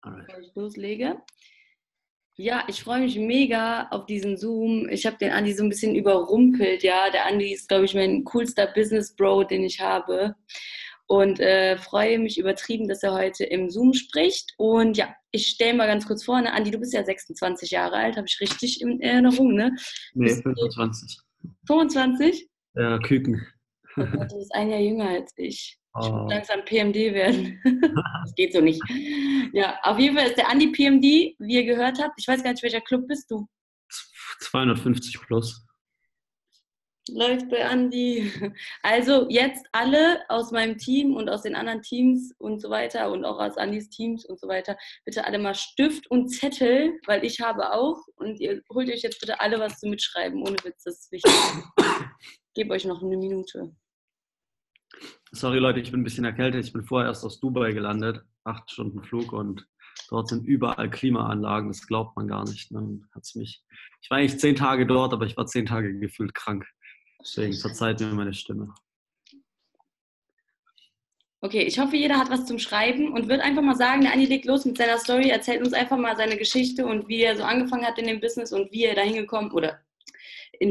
Alright. bevor ich loslege. Ja, ich freue mich mega auf diesen Zoom. Ich habe den Andi so ein bisschen überrumpelt, ja. Der Andi ist, glaube ich, mein coolster Business Bro, den ich habe. Und freue mich übertrieben, dass er heute im Zoom spricht. Und ja, ich stelle mal ganz kurz vor, ne? Andi, du bist ja 26 Jahre alt, habe ich richtig in Erinnerung, ne? Nee, Bist du 25. 25? Ja, Küken. Oh Gott, du bist ein Jahr jünger als ich. Ich muss Oh. langsam PMD werden. Das geht so nicht. Ja, auf jeden Fall ist der Andi PMD, wie ihr gehört habt. Ich weiß gar nicht, welcher Club bist du? 250 plus. Läuft bei Andi. Also jetzt alle aus meinem Team und aus den anderen Teams und so weiter und auch aus Andis Teams und so weiter, bitte alle mal Stift und Zettel, weil ich habe auch. Und ihr holt euch jetzt bitte alle was zum Mitschreiben. Ohne Witz, das ist wichtig. Ich gebe euch noch eine Minute. Sorry Leute, ich bin ein bisschen erkältet. Ich bin vorher erst aus Dubai gelandet. 8 Stunden Flug und dort sind überall Klimaanlagen. Das glaubt man gar nicht. Dann hat's mich. Ich war eigentlich 10 Tage dort, aber ich war 10 Tage gefühlt krank. Deswegen verzeiht mir meine Stimme. Okay, ich hoffe, jeder hat was zum Schreiben und wird einfach mal sagen, der Andi legt los mit seiner Story, erzählt uns einfach mal seine Geschichte und wie er so angefangen hat in dem Business und wie er da hingekommen oder in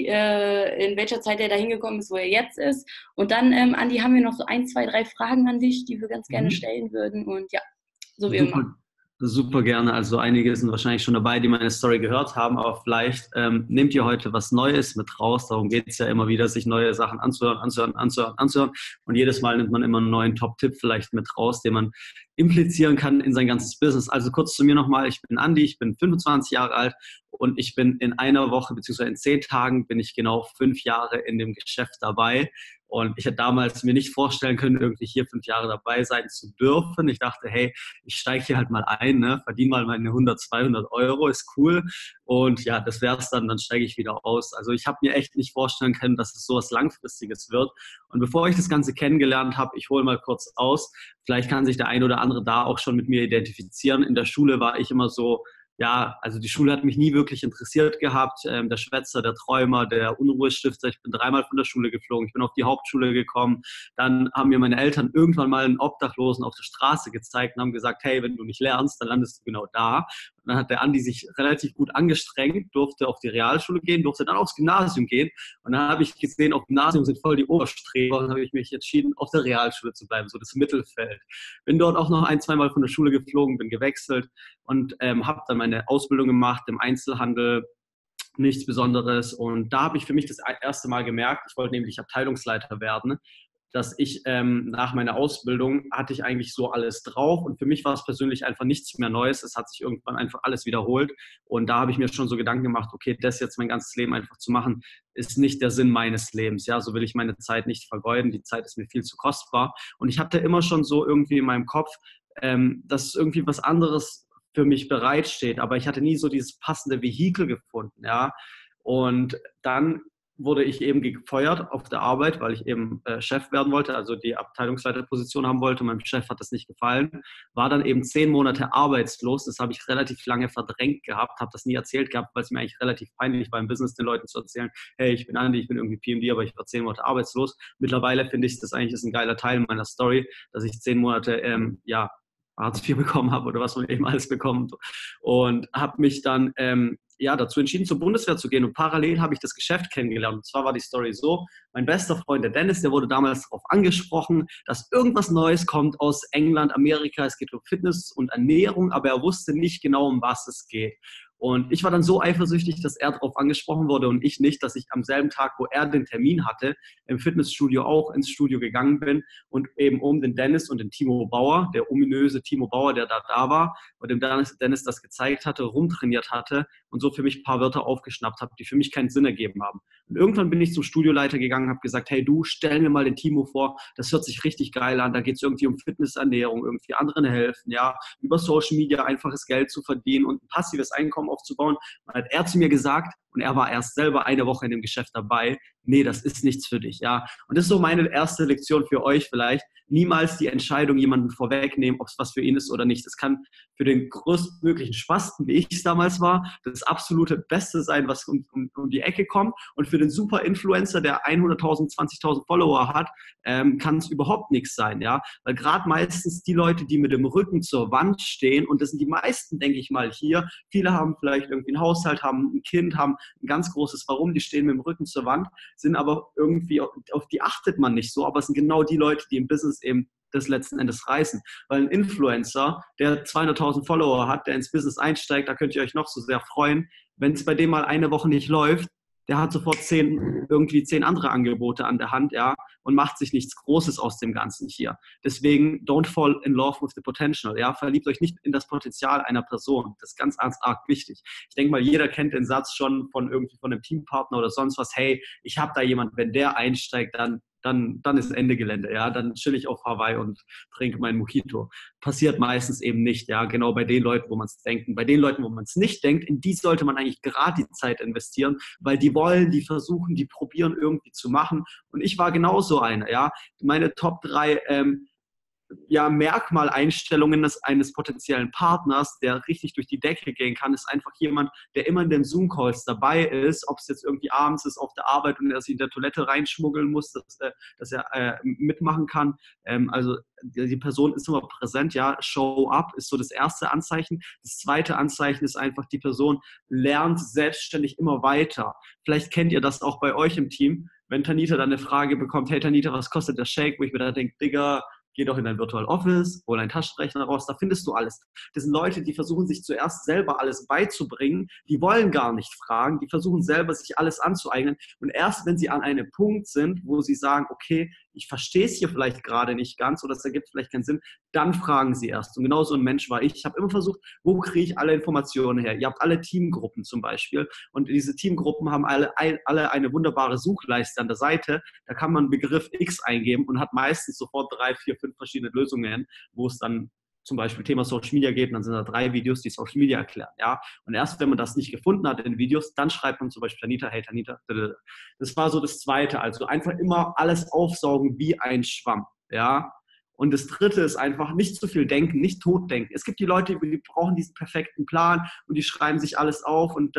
welcher Zeit er da hingekommen ist, wo er jetzt ist. Und dann, Andi, haben wir noch so 1, 2, 3 Fragen an dich, die wir ganz gerne stellen würden. Und ja, so wie immer. Super gerne. Also einige sind wahrscheinlich schon dabei, die meine Story gehört haben, aber vielleicht nehmt ihr heute was Neues mit raus. Darum geht es ja immer wieder, sich neue Sachen anzuhören. Und jedes Mal nimmt man immer einen neuen Top-Tipp vielleicht mit raus, den man implizieren kann in sein ganzes Business. Also kurz zu mir nochmal. Ich bin Andi, ich bin 25 Jahre alt und ich bin in einer Woche bzw. in 10 Tagen bin ich genau 5 Jahre in dem Geschäft dabei. Und ich hätte damals mir nicht vorstellen können, irgendwie hier 5 Jahre dabei sein zu dürfen. Ich dachte, hey, ich steige hier halt mal ein, ne? Verdiene mal meine 100, 200 Euro, ist cool. Und ja, das wäre es dann steige ich wieder aus. Also ich habe mir echt nicht vorstellen können, dass es sowas Langfristiges wird. Und bevor ich das Ganze kennengelernt habe, ich hole mal kurz aus, vielleicht kann sich der ein oder andere da auch schon mit mir identifizieren. In der Schule war ich immer so, ja, also die Schule hat mich nie wirklich interessiert gehabt. Der Schwätzer, der Träumer, der Unruhestifter. Ich bin 3-mal von der Schule geflogen. Ich bin auf die Hauptschule gekommen. Dann haben mir meine Eltern irgendwann mal einen Obdachlosen auf der Straße gezeigt und haben gesagt, hey, wenn du nicht lernst, dann landest du genau da. Und dann hat der Andi sich relativ gut angestrengt, durfte auf die Realschule gehen, durfte dann aufs Gymnasium gehen. Und dann habe ich gesehen, auf dem Gymnasium sind voll die Oberstreber. Und dann habe ich mich entschieden, auf der Realschule zu bleiben, so das Mittelfeld. Bin dort auch noch 1-, 2-mal von der Schule geflogen, bin gewechselt und habe dann meine Ausbildung gemacht im Einzelhandel, nichts Besonderes. Und da habe ich für mich das erste Mal gemerkt, ich wollte nämlich Abteilungsleiter werden, dass ich nach meiner Ausbildung hatte ich eigentlich so alles drauf und für mich war es persönlich einfach nichts mehr Neues. Es hat sich irgendwann einfach alles wiederholt und da habe ich mir schon so Gedanken gemacht, okay, das jetzt mein ganzes Leben einfach zu machen, ist nicht der Sinn meines Lebens. Ja, so will ich meine Zeit nicht vergeuden. Die Zeit ist mir viel zu kostbar und ich hatte immer schon so irgendwie in meinem Kopf, dass irgendwie was anderes für mich bereitsteht, aber ich hatte nie so dieses passende Vehikel gefunden, ja. Und dann wurde ich eben gefeuert auf der Arbeit, weil ich eben Chef werden wollte, also die Abteilungsleiterposition haben wollte. Meinem Chef hat das nicht gefallen. War dann eben 10 Monate arbeitslos. Das habe ich relativ lange verdrängt gehabt, habe das nie erzählt gehabt, weil es mir eigentlich relativ peinlich war, im Business den Leuten zu erzählen, hey, ich bin Andi, ich bin irgendwie PMD, aber ich war 10 Monate arbeitslos. Mittlerweile finde ich, das eigentlich ist ein geiler Teil meiner Story, dass ich 10 Monate, Hartz IV bekommen habe oder was man eben alles bekommt und habe mich dann dazu entschieden, zur Bundeswehr zu gehen und parallel habe ich das Geschäft kennengelernt. Und zwar war die Story so, mein bester Freund, der Dennis, der wurde damals darauf angesprochen, dass irgendwas Neues kommt aus England, Amerika, es geht um Fitness und Ernährung, aber er wusste nicht genau, um was es geht. Und ich war dann so eifersüchtig, dass er darauf angesprochen wurde und ich nicht, dass ich am selben Tag, wo er den Termin hatte, im Fitnessstudio auch ins Studio gegangen bin und eben um den Dennis und den Timo Bauer, der ominöse Timo Bauer, der da war, und dem Dennis das gezeigt hatte, rumtrainiert hatte und so für mich ein paar Wörter aufgeschnappt habe, die für mich keinen Sinn ergeben haben. Und irgendwann bin ich zum Studioleiter gegangen, habe gesagt, hey du, stell mir mal den Timo vor, das hört sich richtig geil an, da geht es irgendwie um Fitness, Ernährung, irgendwie anderen helfen, ja, über Social Media einfaches Geld zu verdienen und ein passives Einkommen aufzubauen. Und hat er zu mir gesagt, und er war erst selber eine Woche in dem Geschäft dabei, nee, das ist nichts für dich, ja. Und das ist so meine erste Lektion für euch vielleicht. Niemals die Entscheidung jemanden vorwegnehmen, ob es was für ihn ist oder nicht. Das kann für den größtmöglichen Spasten, wie ich es damals war, das absolute Beste sein, was um die Ecke kommt. Und für den Super-Influencer, der 100.000, 20.000 Follower hat, kann es überhaupt nichts sein, ja. Weil gerade meistens die Leute, die mit dem Rücken zur Wand stehen, und das sind die meisten, denke ich mal, hier, viele haben vielleicht irgendwie einen Haushalt, haben ein Kind, haben ein ganz großes Warum, die stehen mit dem Rücken zur Wand, sind aber irgendwie, auf die achtet man nicht so, aber es sind genau die Leute, die im Business eben das letzten Endes reißen. Weil ein Influencer, der 200.000 Follower hat, der ins Business einsteigt, da könnt ihr euch noch so sehr freuen, wenn es bei dem mal eine Woche nicht läuft, der hat sofort 10 andere Angebote an der Hand, ja, und macht sich nichts Großes aus dem Ganzen hier. Deswegen, don't fall in love with the potential, ja, verliebt euch nicht in das Potenzial einer Person. Das ist ganz arg wichtig. Ich denke mal, jeder kennt den Satz schon von einem Teampartner oder sonst was, hey, ich habe da jemanden, wenn der einsteigt, dann ist Ende Gelände, ja, dann chill ich auf Hawaii und trinke meinen Mojito. Passiert meistens eben nicht, ja, genau bei den Leuten, wo man es denkt. Bei den Leuten, wo man es nicht denkt, in die sollte man eigentlich gerade die Zeit investieren, weil die wollen, die versuchen, die probieren irgendwie zu machen. Und ich war genauso einer, ja. Meine Top 3 Merkmaleinstellungen eines potenziellen Partners, der richtig durch die Decke gehen kann, ist einfach jemand, der immer in den Zoom-Calls dabei ist, ob es jetzt irgendwie abends ist auf der Arbeit und er sich in der Toilette reinschmuggeln muss, dass er mitmachen kann. Also die Person ist immer präsent, ja, show up ist so das erste Anzeichen. Das zweite Anzeichen ist einfach, die Person lernt selbstständig immer weiter. Vielleicht kennt ihr das auch bei euch im Team, wenn Tanita dann eine Frage bekommt, hey Tanita, was kostet der Shake? Wo ich mir dann denke, Digga, geh doch in dein Virtual Office, hol einen Taschenrechner raus, da findest du alles. Das sind Leute, die versuchen sich zuerst selber alles beizubringen, die wollen gar nicht fragen, die versuchen selber sich alles anzueignen und erst wenn sie an einem Punkt sind, wo sie sagen, okay, ich verstehe es hier vielleicht gerade nicht ganz oder es ergibt vielleicht keinen Sinn, dann fragen sie erst. Und genau so ein Mensch war ich. Ich habe immer versucht, wo kriege ich alle Informationen her? Ihr habt alle Teamgruppen zum Beispiel und diese Teamgruppen haben alle eine wunderbare Suchleiste an der Seite. Da kann man Begriff X eingeben und hat meistens sofort 3, 4, 5 verschiedene Lösungen, wo es dann zum Beispiel Thema Social Media geht, und dann sind da 3 Videos, die Social Media erklären, ja. Und erst wenn man das nicht gefunden hat in Videos, dann schreibt man zum Beispiel Tanita, hey Tanita, das war so das Zweite, also einfach immer alles aufsaugen wie ein Schwamm, ja. Und das Dritte ist einfach nicht zu viel denken, nicht totdenken. Es gibt die Leute, die brauchen diesen perfekten Plan und die schreiben sich alles auf und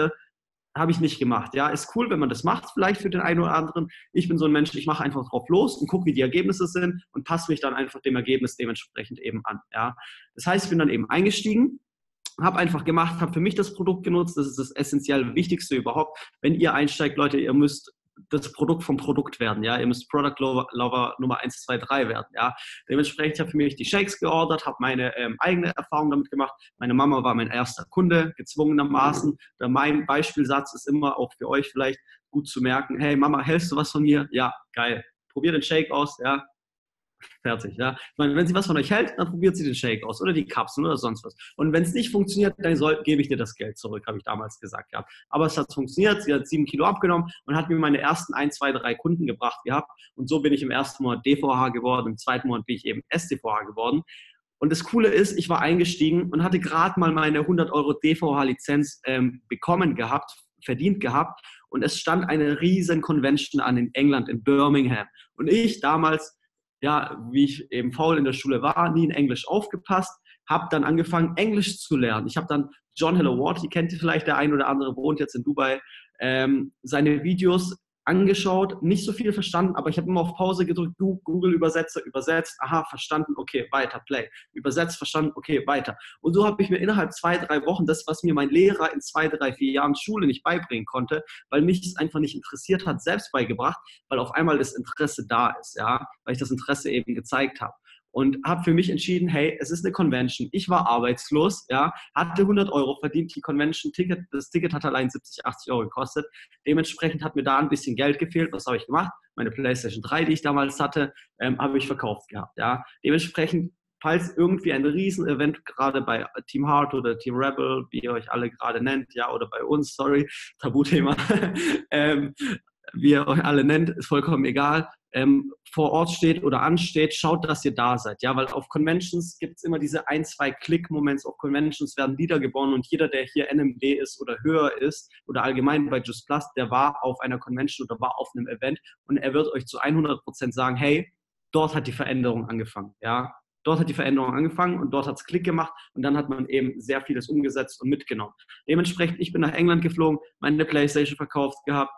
habe ich nicht gemacht. Ja, ist cool, wenn man das macht, vielleicht für den einen oder anderen. Ich bin so ein Mensch, ich mache einfach drauf los und gucke, wie die Ergebnisse sind und passe mich dann einfach dem Ergebnis dementsprechend eben an. Ja, das heißt, ich bin dann eben eingestiegen, habe einfach gemacht, habe für mich das Produkt genutzt. Das ist das essentiell Wichtigste überhaupt. Wenn ihr einsteigt, Leute, ihr müsst das Produkt vom Produkt werden, ja, ihr müsst Product Lover Nummer 1, 2, 3 werden, ja. Dementsprechend habe ich für mich die Shakes geordert, habe meine eigene Erfahrung damit gemacht. Meine Mama war mein erster Kunde, gezwungenermaßen. Mein Beispielsatz ist immer auch für euch vielleicht gut zu merken, hey Mama, hältst du was von mir? Ja, geil. Probier den Shake aus, ja. Fertig, ja. Ich meine, wenn sie was von euch hält, dann probiert sie den Shake aus oder die Kapseln oder sonst was. Und wenn es nicht funktioniert, dann gebe ich dir das Geld zurück, habe ich damals gesagt gehabt. Aber es hat funktioniert, sie hat 7 Kilo abgenommen und hat mir meine ersten 1, 2, 3 Kunden gebracht gehabt. Und so bin ich im ersten Monat DVH geworden, im zweiten Monat bin ich eben SDVH geworden. Und das Coole ist, ich war eingestiegen und hatte gerade mal meine 100 € DVH-Lizenz bekommen gehabt, verdient gehabt. Und es stand eine riesen Convention an in England, in Birmingham. Und ich damals, ja, wie ich eben faul in der Schule war, nie in Englisch aufgepasst, habe dann angefangen, Englisch zu lernen. Ich habe dann John Hello World, die kennt ihr vielleicht, der ein oder andere wohnt jetzt in Dubai, seine Videos angeschaut, nicht so viel verstanden, aber ich habe immer auf Pause gedrückt, Google Übersetzer, übersetzt, aha, verstanden, okay, weiter, play. Übersetzt, verstanden, okay, weiter. Und so habe ich mir innerhalb 2, 3 Wochen das, was mir mein Lehrer in 2, 3, 4 Jahren Schule nicht beibringen konnte, weil mich es einfach nicht interessiert hat, selbst beigebracht, weil auf einmal das Interesse da ist, ja, weil ich das Interesse eben gezeigt habe. Und habe für mich entschieden, hey, es ist eine Convention. Ich war arbeitslos, ja, hatte 100 € verdient, die Convention-Ticket, das Ticket hat allein 70, 80 € gekostet. Dementsprechend hat mir da ein bisschen Geld gefehlt. Was habe ich gemacht? Meine PlayStation 3, die ich damals hatte, habe ich verkauft gehabt, ja. Dementsprechend, falls irgendwie ein Riesen-Event gerade bei Team Heart oder Team Rebel, wie ihr euch alle gerade nennt, ja, oder bei uns, sorry, Tabuthema, wie ihr euch alle nennt, ist vollkommen egal. vor Ort steht oder ansteht, schaut, dass ihr da seid. Ja, weil auf Conventions gibt es immer diese 1-2 Klick-Moments. Auf Conventions werden Lieder geboren und jeder, der hier NMD ist oder höher ist oder allgemein bei Just Plus, der war auf einer Convention oder war auf einem Event und er wird euch zu 100% sagen, hey, dort hat die Veränderung angefangen. Ja, dort hat die Veränderung angefangen und dort hat es Klick gemacht und dann hat man eben sehr vieles umgesetzt und mitgenommen. Dementsprechend, ich bin nach England geflogen, meine Playstation verkauft gehabt,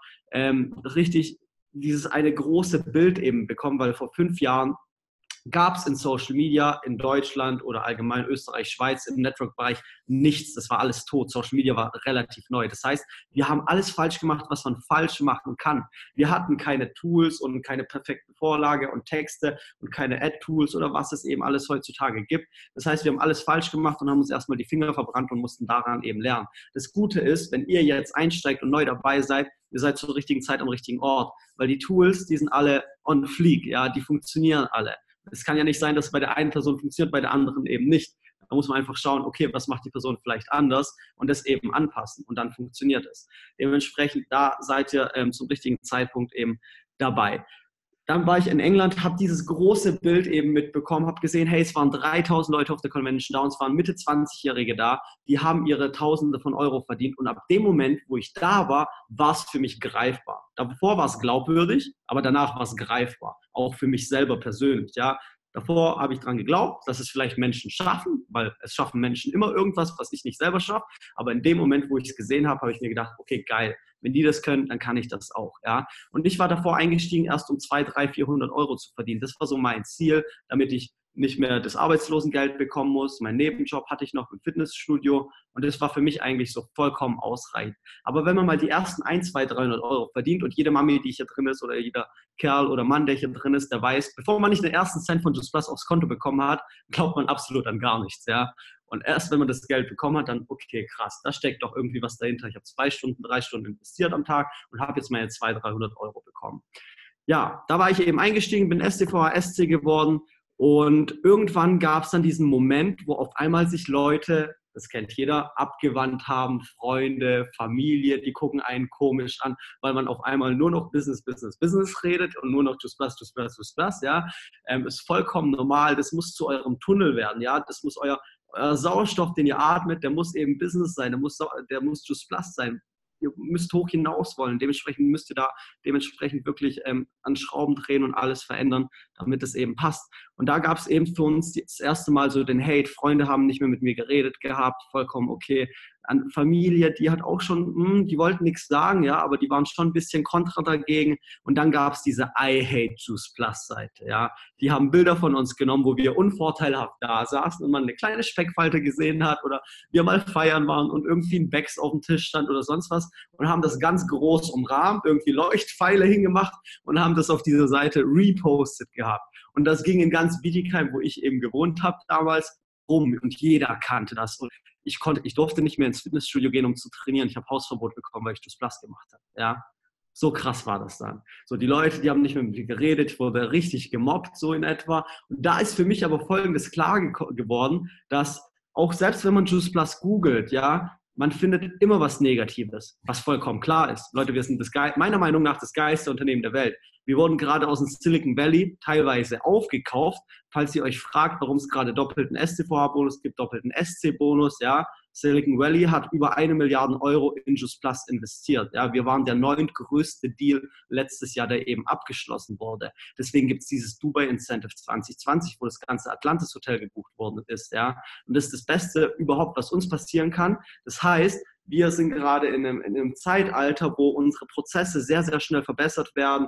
richtig dieses eine große Bild eben bekommen, weil vor 5 Jahren gab es in Social Media in Deutschland oder allgemein Österreich, Schweiz im Network-Bereich nichts. Das war alles tot. Social Media war relativ neu. Das heißt, wir haben alles falsch gemacht, was man falsch machen kann. Wir hatten keine Tools und keine perfekte Vorlage und Texte und keine Ad-Tools oder was es eben alles heutzutage gibt. Das heißt, wir haben alles falsch gemacht und haben uns erstmal die Finger verbrannt und mussten daran eben lernen. Das Gute ist, wenn ihr jetzt einsteigt und neu dabei seid, ihr seid zur richtigen Zeit am richtigen Ort, weil die Tools, die sind alle on fleek, ja, die funktionieren alle. Es kann ja nicht sein, dass es bei der einen Person funktioniert, bei der anderen eben nicht. Da muss man einfach schauen, okay, was macht die Person vielleicht anders und das eben anpassen und dann funktioniert es. Dementsprechend, da seid ihr zum richtigen Zeitpunkt eben dabei. Dann war ich in England, habe dieses große Bild eben mitbekommen, habe gesehen, hey, es waren 3000 Leute auf der Convention da und es waren Mitte-20-Jährige da, die haben ihre Tausende von Euro verdient und ab dem Moment, wo ich da war, war es für mich greifbar. Davor war es glaubwürdig, aber danach war es greifbar, auch für mich selber persönlich, ja. Davor habe ich daran geglaubt, dass es vielleicht Menschen schaffen, weil es schaffen Menschen immer irgendwas, was ich nicht selber schaffe. Aber in dem Moment, wo ich es gesehen habe, habe ich mir gedacht, okay, geil, wenn die das können, dann kann ich das auch. Ja? Und ich war davor eingestiegen, erst um 200, 300, 400 Euro zu verdienen. Das war so mein Ziel, damit ich nicht mehr das Arbeitslosengeld bekommen muss. Meinen Nebenjob hatte ich noch im Fitnessstudio und das war für mich eigentlich so vollkommen ausreichend. Aber wenn man mal die ersten 1, 200, 300 Euro verdient und jede Mami, die hier drin ist oder jeder Kerl oder Mann, der hier drin ist, der weiß, bevor man nicht den ersten Cent von Just Plus aufs Konto bekommen hat, glaubt man absolut an gar nichts. Ja? Und erst wenn man das Geld bekommen hat, dann, okay, krass, da steckt doch irgendwie was dahinter. Ich habe 2 Stunden, 3 Stunden investiert am Tag und habe jetzt meine 200, 300 Euro bekommen. Ja, da war ich eben eingestiegen, bin STVA, SC geworden. Und irgendwann gab es dann diesen Moment, wo auf einmal sich Leute, das kennt jeder, abgewandt haben, Freunde, Familie, die gucken einen komisch an, weil man auf einmal nur noch Business, Business, Business redet und nur noch Just Plus, Just Plus, Just Plus, ja. Ist vollkommen normal, das muss zu eurem Tunnel werden, ja. Das muss euer Sauerstoff, den ihr atmet, der muss eben Business sein, der muss Just Plus sein. Ihr müsst hoch hinaus wollen. Dementsprechend müsst ihr da wirklich an Schrauben drehen und alles verändern, damit es eben passt. Und da gab es eben für uns das erste Mal so den Hate. Freunde haben nicht mehr mit mir geredet gehabt, vollkommen okay. An Familie, die hat auch schon, die wollten nichts sagen, ja, aber die waren schon ein bisschen kontra dagegen. Und dann gab es diese I Hate Just Plus Seite, ja. Die haben Bilder von uns genommen, wo wir unvorteilhaft da saßen und man eine kleine Speckfalte gesehen hat oder wir mal feiern waren und irgendwie ein Becks auf dem Tisch stand oder sonst was und haben das ganz groß umrahmt, irgendwie Leuchtpfeile hingemacht und haben das auf dieser Seite repostet gehabt. Und das ging in ganz Bietigheim, wo ich eben gewohnt habe damals, rum und jeder kannte das. Und ich durfte nicht mehr ins Fitnessstudio gehen, um zu trainieren. Ich habe Hausverbot bekommen, weil ich Just Plus gemacht habe. Ja, so krass war das dann. So, die Leute, die haben nicht mehr mit mir geredet, ich wurde richtig gemobbt, so in etwa. Und da ist für mich aber Folgendes klar geworden, dass auch selbst wenn man Just Plus googelt, ja, man findet immer was Negatives, was vollkommen klar ist. Leute, wir sind meiner Meinung nach das geilste Unternehmen der Welt. Wir wurden gerade aus dem Silicon Valley teilweise aufgekauft. Falls ihr euch fragt, warum es gerade doppelten STVH-Bonus gibt, doppelten SC-Bonus, ja, Silicon Valley hat über 1 Milliarde Euro in Just Plus investiert. Ja, wir waren der 9. Deal letztes Jahr, der eben abgeschlossen wurde. Deswegen gibt es dieses Dubai Incentive 2020, wo das ganze Atlantis Hotel gebucht worden ist. Ja, und das ist das Beste überhaupt, was uns passieren kann. Das heißt, wir sind gerade in einem Zeitalter, wo unsere Prozesse sehr, sehr schnell verbessert werden,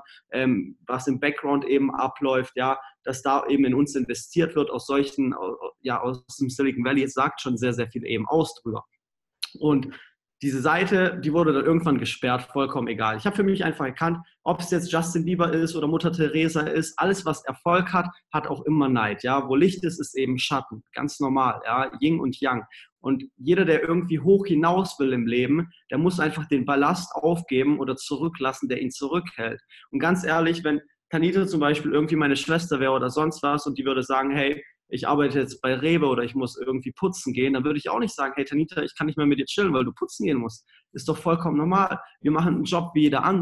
was im Background eben abläuft, ja, dass da eben in uns investiert wird aus solchen, ja, aus dem Silicon Valley, es sagt schon sehr, sehr viel eben aus drüber. Und diese Seite, die wurde dann irgendwann gesperrt, vollkommen egal. Ich habe für mich einfach erkannt, ob es jetzt Justin Bieber ist oder Mutter Teresa ist, alles, was Erfolg hat, hat auch immer Neid. Ja? Wo Licht ist, ist eben Schatten. Ganz normal, ja? Yin und Yang. Und jeder, der irgendwie hoch hinaus will im Leben, der muss einfach den Ballast aufgeben oder zurücklassen, der ihn zurückhält. Und ganz ehrlich, wenn Tanita zum Beispiel irgendwie meine Schwester wäre oder sonst was und die würde sagen, hey, ich arbeite jetzt bei Rewe oder ich muss irgendwie putzen gehen, dann würde ich auch nicht sagen, hey Tanita, ich kann nicht mehr mit dir chillen, weil du putzen gehen musst. Ist doch vollkommen normal. Wir machen einen Job wie jeder andere.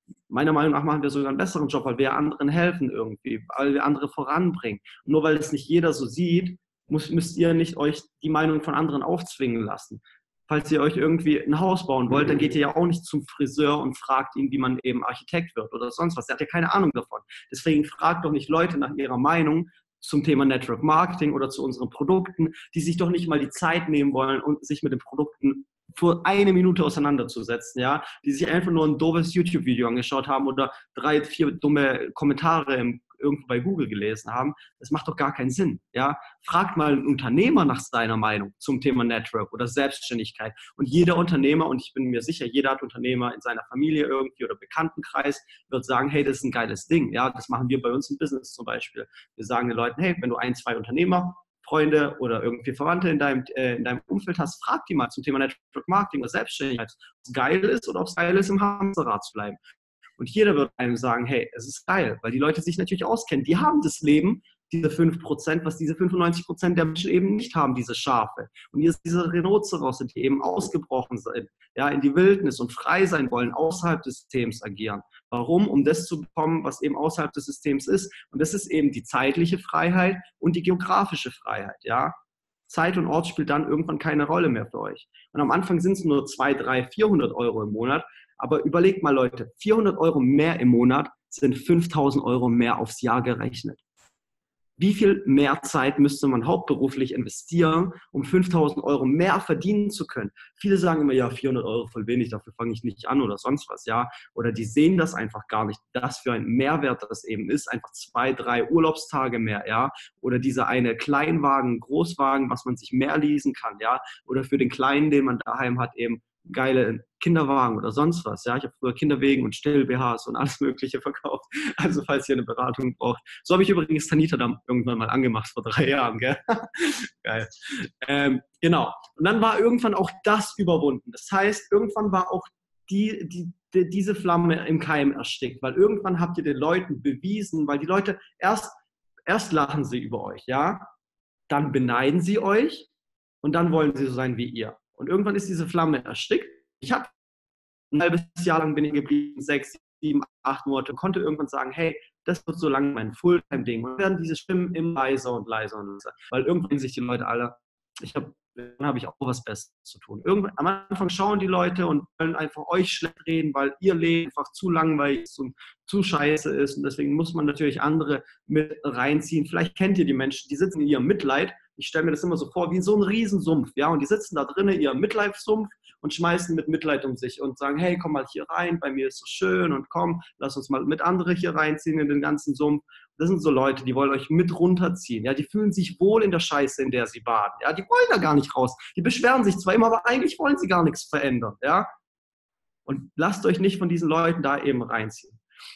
Meiner Meinung nach machen wir sogar einen besseren Job, weil wir anderen helfen irgendwie, weil wir andere voranbringen. Und nur weil es nicht jeder so sieht, müsst ihr nicht euch die Meinung von anderen aufzwingen lassen. Falls ihr euch irgendwie ein Haus bauen wollt, dann geht ihr ja auch nicht zum Friseur und fragt ihn, wie man eben Architekt wird oder sonst was. Der hat ja keine Ahnung davon. Deswegen fragt doch nicht Leute nach ihrer Meinung zum Thema Network Marketing oder zu unseren Produkten, die sich doch nicht mal die Zeit nehmen wollen und sich mit den Produkten für eine Minute auseinanderzusetzen, ja, die sich einfach nur ein doofes YouTube-Video angeschaut haben oder 3, 4 dumme Kommentare irgendwo bei Google gelesen haben. Das macht doch gar keinen Sinn, ja. Fragt mal einen Unternehmer nach seiner Meinung zum Thema Network oder Selbstständigkeit. Und jeder Unternehmer, und ich bin mir sicher, jeder hat Unternehmer in seiner Familie irgendwie oder Bekanntenkreis, wird sagen, hey, das ist ein geiles Ding, ja, das machen wir bei uns im Business zum Beispiel. Wir sagen den Leuten, hey, wenn du 1, 2 Unternehmer, Freunde oder irgendwie Verwandte in deinem Umfeld hast, frag die mal zum Thema Network Marketing oder Selbstständigkeit, ob es geil ist oder ob es geil ist, im Hamsterrad zu bleiben. Und jeder wird einem sagen, hey, es ist geil, weil die Leute sich natürlich auskennen. Die haben das Leben, diese 5%, was diese 95% der Menschen eben nicht haben, diese Schafe. Und hier ist diese Rhinozerosse, die eben ausgebrochen sind, ja, in die Wildnis und frei sein wollen, außerhalb des Systems agieren. Warum? Um das zu bekommen, was eben außerhalb des Systems ist. Und das ist eben die zeitliche Freiheit und die geografische Freiheit, ja. Zeit und Ort spielt dann irgendwann keine Rolle mehr für euch. Und am Anfang sind es nur 200, 300, 400 Euro im Monat. Aber überlegt mal, Leute, 400 Euro mehr im Monat sind 5.000 Euro mehr aufs Jahr gerechnet. Wie viel mehr Zeit müsste man hauptberuflich investieren, um 5.000 Euro mehr verdienen zu können? Viele sagen immer, ja, 400 Euro voll wenig, dafür fange ich nicht an oder sonst was, ja. Oder die sehen das einfach gar nicht, das für ein Mehrwert das eben ist, einfach 2, 3 Urlaubstage mehr, ja. Oder dieser eine Kleinwagen, Großwagen, was man sich mehr leasen kann, ja. Oder für den Kleinen, den man daheim hat, eben geile Kinderwagen oder sonst was. Ja, ich habe früher Kinderwegen und Still-BHs und alles Mögliche verkauft. Also falls ihr eine Beratung braucht. So habe ich übrigens Tanita dann irgendwann mal angemacht vor 3 Jahren. Gell? Geil. Genau. Und dann war irgendwann auch das überwunden. Das heißt, irgendwann war auch diese Flamme im Keim erstickt, weil irgendwann habt ihr den Leuten bewiesen, weil die Leute erst lachen sie über euch, ja, dann beneiden sie euch und dann wollen sie so sein wie ihr. Und irgendwann ist diese Flamme erstickt. Ich habe ein halbes Jahr lang bin ich geblieben, 6, 7, 8 Monate und konnte irgendwann sagen, hey, das wird so lange mein Fulltime-Ding. Und dann werden diese Stimmen immer leiser und leiser und leiser. Weil irgendwann sich die Leute alle, dann habe ich auch was Besseres zu tun. Irgendwann, am Anfang schauen die Leute und wollen einfach euch schlecht reden, weil ihr Leben einfach zu langweilig ist und zu scheiße ist. Und deswegen muss man natürlich andere mit reinziehen. Vielleicht kennt ihr die Menschen, die sitzen in ihrem Mitleid. Ich stelle mir das immer so vor, wie so ein Riesensumpf, ja, und die sitzen da drinnen, ihr Midlife-Sumpf und schmeißen mit Mitleid um sich und sagen, hey, komm mal hier rein, bei mir ist so schön und komm, lass uns mal mit anderen hier reinziehen in den ganzen Sumpf. Das sind so Leute, die wollen euch mit runterziehen, ja, die fühlen sich wohl in der Scheiße, in der sie baden, ja, die wollen da gar nicht raus, die beschweren sich zwar immer, aber eigentlich wollen sie gar nichts verändern, ja, und lasst euch nicht von diesen Leuten da eben reinziehen.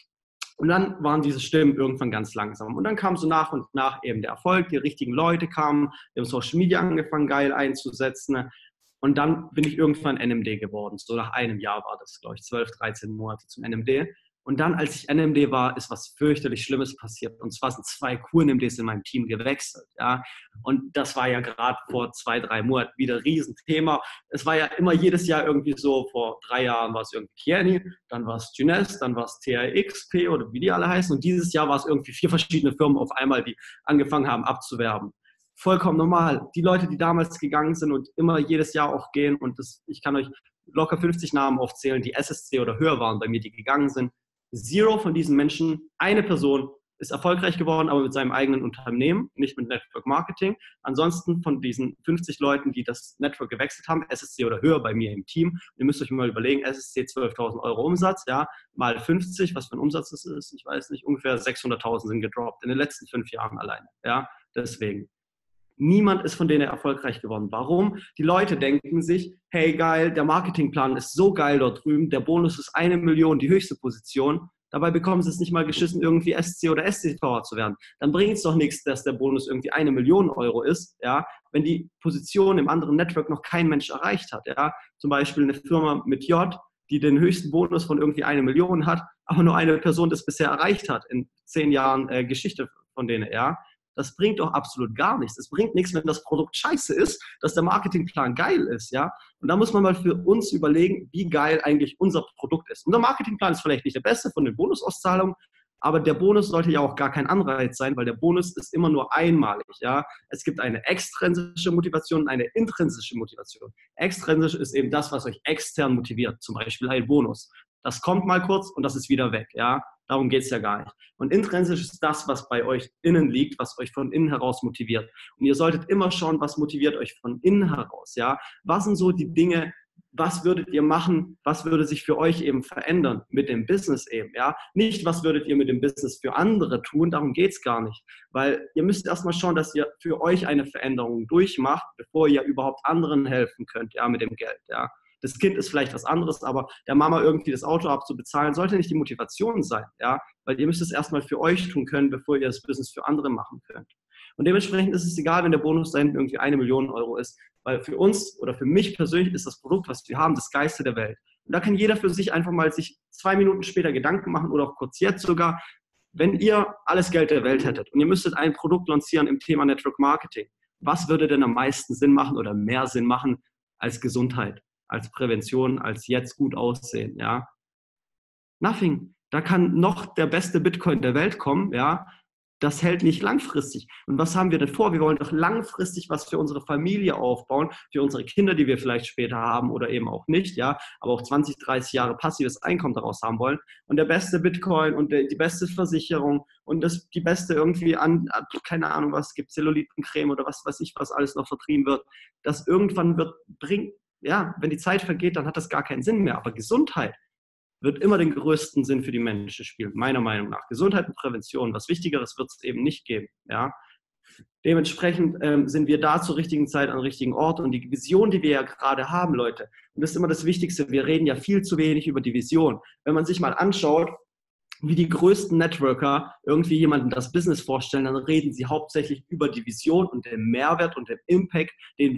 Und dann waren diese Stimmen irgendwann ganz langsam. Und dann kam so nach und nach eben der Erfolg, die richtigen Leute kamen, wir haben Social Media angefangen, geil einzusetzen. Und dann bin ich irgendwann NMD geworden. So nach einem Jahr war das, glaube ich, 12, 13 Monate zum NMD. Und dann, als ich NMD war, ist was fürchterlich Schlimmes passiert. Und zwar sind 2 Kur-NMDs in meinem Team gewechselt. Ja? Und das war ja gerade vor 2, 3 Monaten wieder ein Riesenthema. Es war ja immer jedes Jahr irgendwie so, vor 3 Jahren war es irgendwie Kiani, dann war es Gines, dann war es TRXP oder wie die alle heißen. Und dieses Jahr war es irgendwie 4 verschiedene Firmen auf einmal, die angefangen haben abzuwerben. Vollkommen normal. Die Leute, die damals gegangen sind und immer jedes Jahr auch gehen, und ich kann euch locker 50 Namen aufzählen, die SSC oder höher waren bei mir, die gegangen sind. 0 von diesen Menschen, eine Person ist erfolgreich geworden, aber mit seinem eigenen Unternehmen, nicht mit Network Marketing. Ansonsten von diesen 50 Leuten, die das Network gewechselt haben, SSC oder höher bei mir im Team, ihr müsst euch mal überlegen, SSC 12.000 Euro Umsatz, ja, mal 50, was für ein Umsatz das ist, ich weiß nicht, ungefähr 600.000 sind gedroppt in den letzten 5 Jahren alleine, ja, deswegen. Niemand ist von denen erfolgreich geworden. Warum? Die Leute denken sich, hey geil, der Marketingplan ist so geil dort drüben, der Bonus ist 1 Million, die höchste Position. Dabei bekommen sie es nicht mal geschissen, irgendwie SC oder SCV zu werden. Dann bringt es doch nichts, dass der Bonus irgendwie 1 Million Euro ist, ja, wenn die Position im anderen Network noch kein Mensch erreicht hat. Ja. Zum Beispiel eine Firma mit J, die den höchsten Bonus von irgendwie 1 Million hat, aber nur eine Person das bisher erreicht hat in 10 Jahren Geschichte von denen, ja. Das bringt doch absolut gar nichts. Es bringt nichts, wenn das Produkt scheiße ist, dass der Marketingplan geil ist, ja. Und da muss man mal für uns überlegen, wie geil eigentlich unser Produkt ist. Unser Marketingplan ist vielleicht nicht der beste von den Bonusauszahlungen, aber der Bonus sollte ja auch gar kein Anreiz sein, weil der Bonus ist immer nur einmalig. Ja? Es gibt eine extrinsische Motivation und eine intrinsische Motivation. Extrinsisch ist eben das, was euch extern motiviert, zum Beispiel ein Bonus. Das kommt mal kurz und das ist wieder weg. Ja? Darum geht es ja gar nicht. Und intrinsisch ist das, was bei euch innen liegt, was euch von innen heraus motiviert. Und ihr solltet immer schauen, was motiviert euch von innen heraus. Ja? Was sind so die Dinge, was würdet ihr machen, was würde sich für euch eben verändern mit dem Business eben, ja? Nicht, was würdet ihr mit dem Business für andere tun, darum geht es gar nicht. Weil ihr müsst erstmal schauen, dass ihr für euch eine Veränderung durchmacht, bevor ihr überhaupt anderen helfen könnt, ja, mit dem Geld, ja. Das Kind ist vielleicht was anderes, aber der Mama irgendwie das Auto abzubezahlen, sollte nicht die Motivation sein, ja. Weil ihr müsst es erstmal für euch tun können, bevor ihr das Business für andere machen könnt. Und dementsprechend ist es egal, wenn der Bonus da hinten irgendwie 1 Million Euro ist, weil für uns oder für mich persönlich ist das Produkt, was wir haben, das Geilste der Welt. Und da kann jeder für sich einfach mal sich 2 Minuten später Gedanken machen oder auch kurz jetzt sogar, wenn ihr alles Geld der Welt hättet und ihr müsstet ein Produkt lancieren im Thema Network Marketing, was würde denn am meisten Sinn machen oder mehr Sinn machen als Gesundheit, als Prävention, als jetzt gut aussehen, ja? Nothing. Da kann noch der beste Bitcoin der Welt kommen, ja? Das hält nicht langfristig. Und was haben wir denn vor? Wir wollen doch langfristig was für unsere Familie aufbauen, für unsere Kinder, die wir vielleicht später haben oder eben auch nicht, ja, aber auch 20, 30 Jahre passives Einkommen daraus haben wollen. Und der beste Bitcoin und die beste Versicherung und die beste irgendwie keine Ahnung was, gibt Zellulitencreme oder was weiß ich, was alles noch vertrieben wird, das irgendwann bringt, ja, wenn die Zeit vergeht, dann hat das gar keinen Sinn mehr. Aber Gesundheit wird immer den größten Sinn für die Menschen spielen, meiner Meinung nach. Gesundheit und Prävention, was Wichtigeres wird es eben nicht geben. Ja? Dementsprechend sind wir da zur richtigen Zeit am richtigen Ort und die Vision, die wir ja gerade haben, Leute, und das ist immer das Wichtigste, wir reden ja viel zu wenig über die Vision. Wenn man sich mal anschaut, wie die größten Networker irgendwie jemandem das Business vorstellen, dann reden sie hauptsächlich über die Vision und den Mehrwert und den Impact, den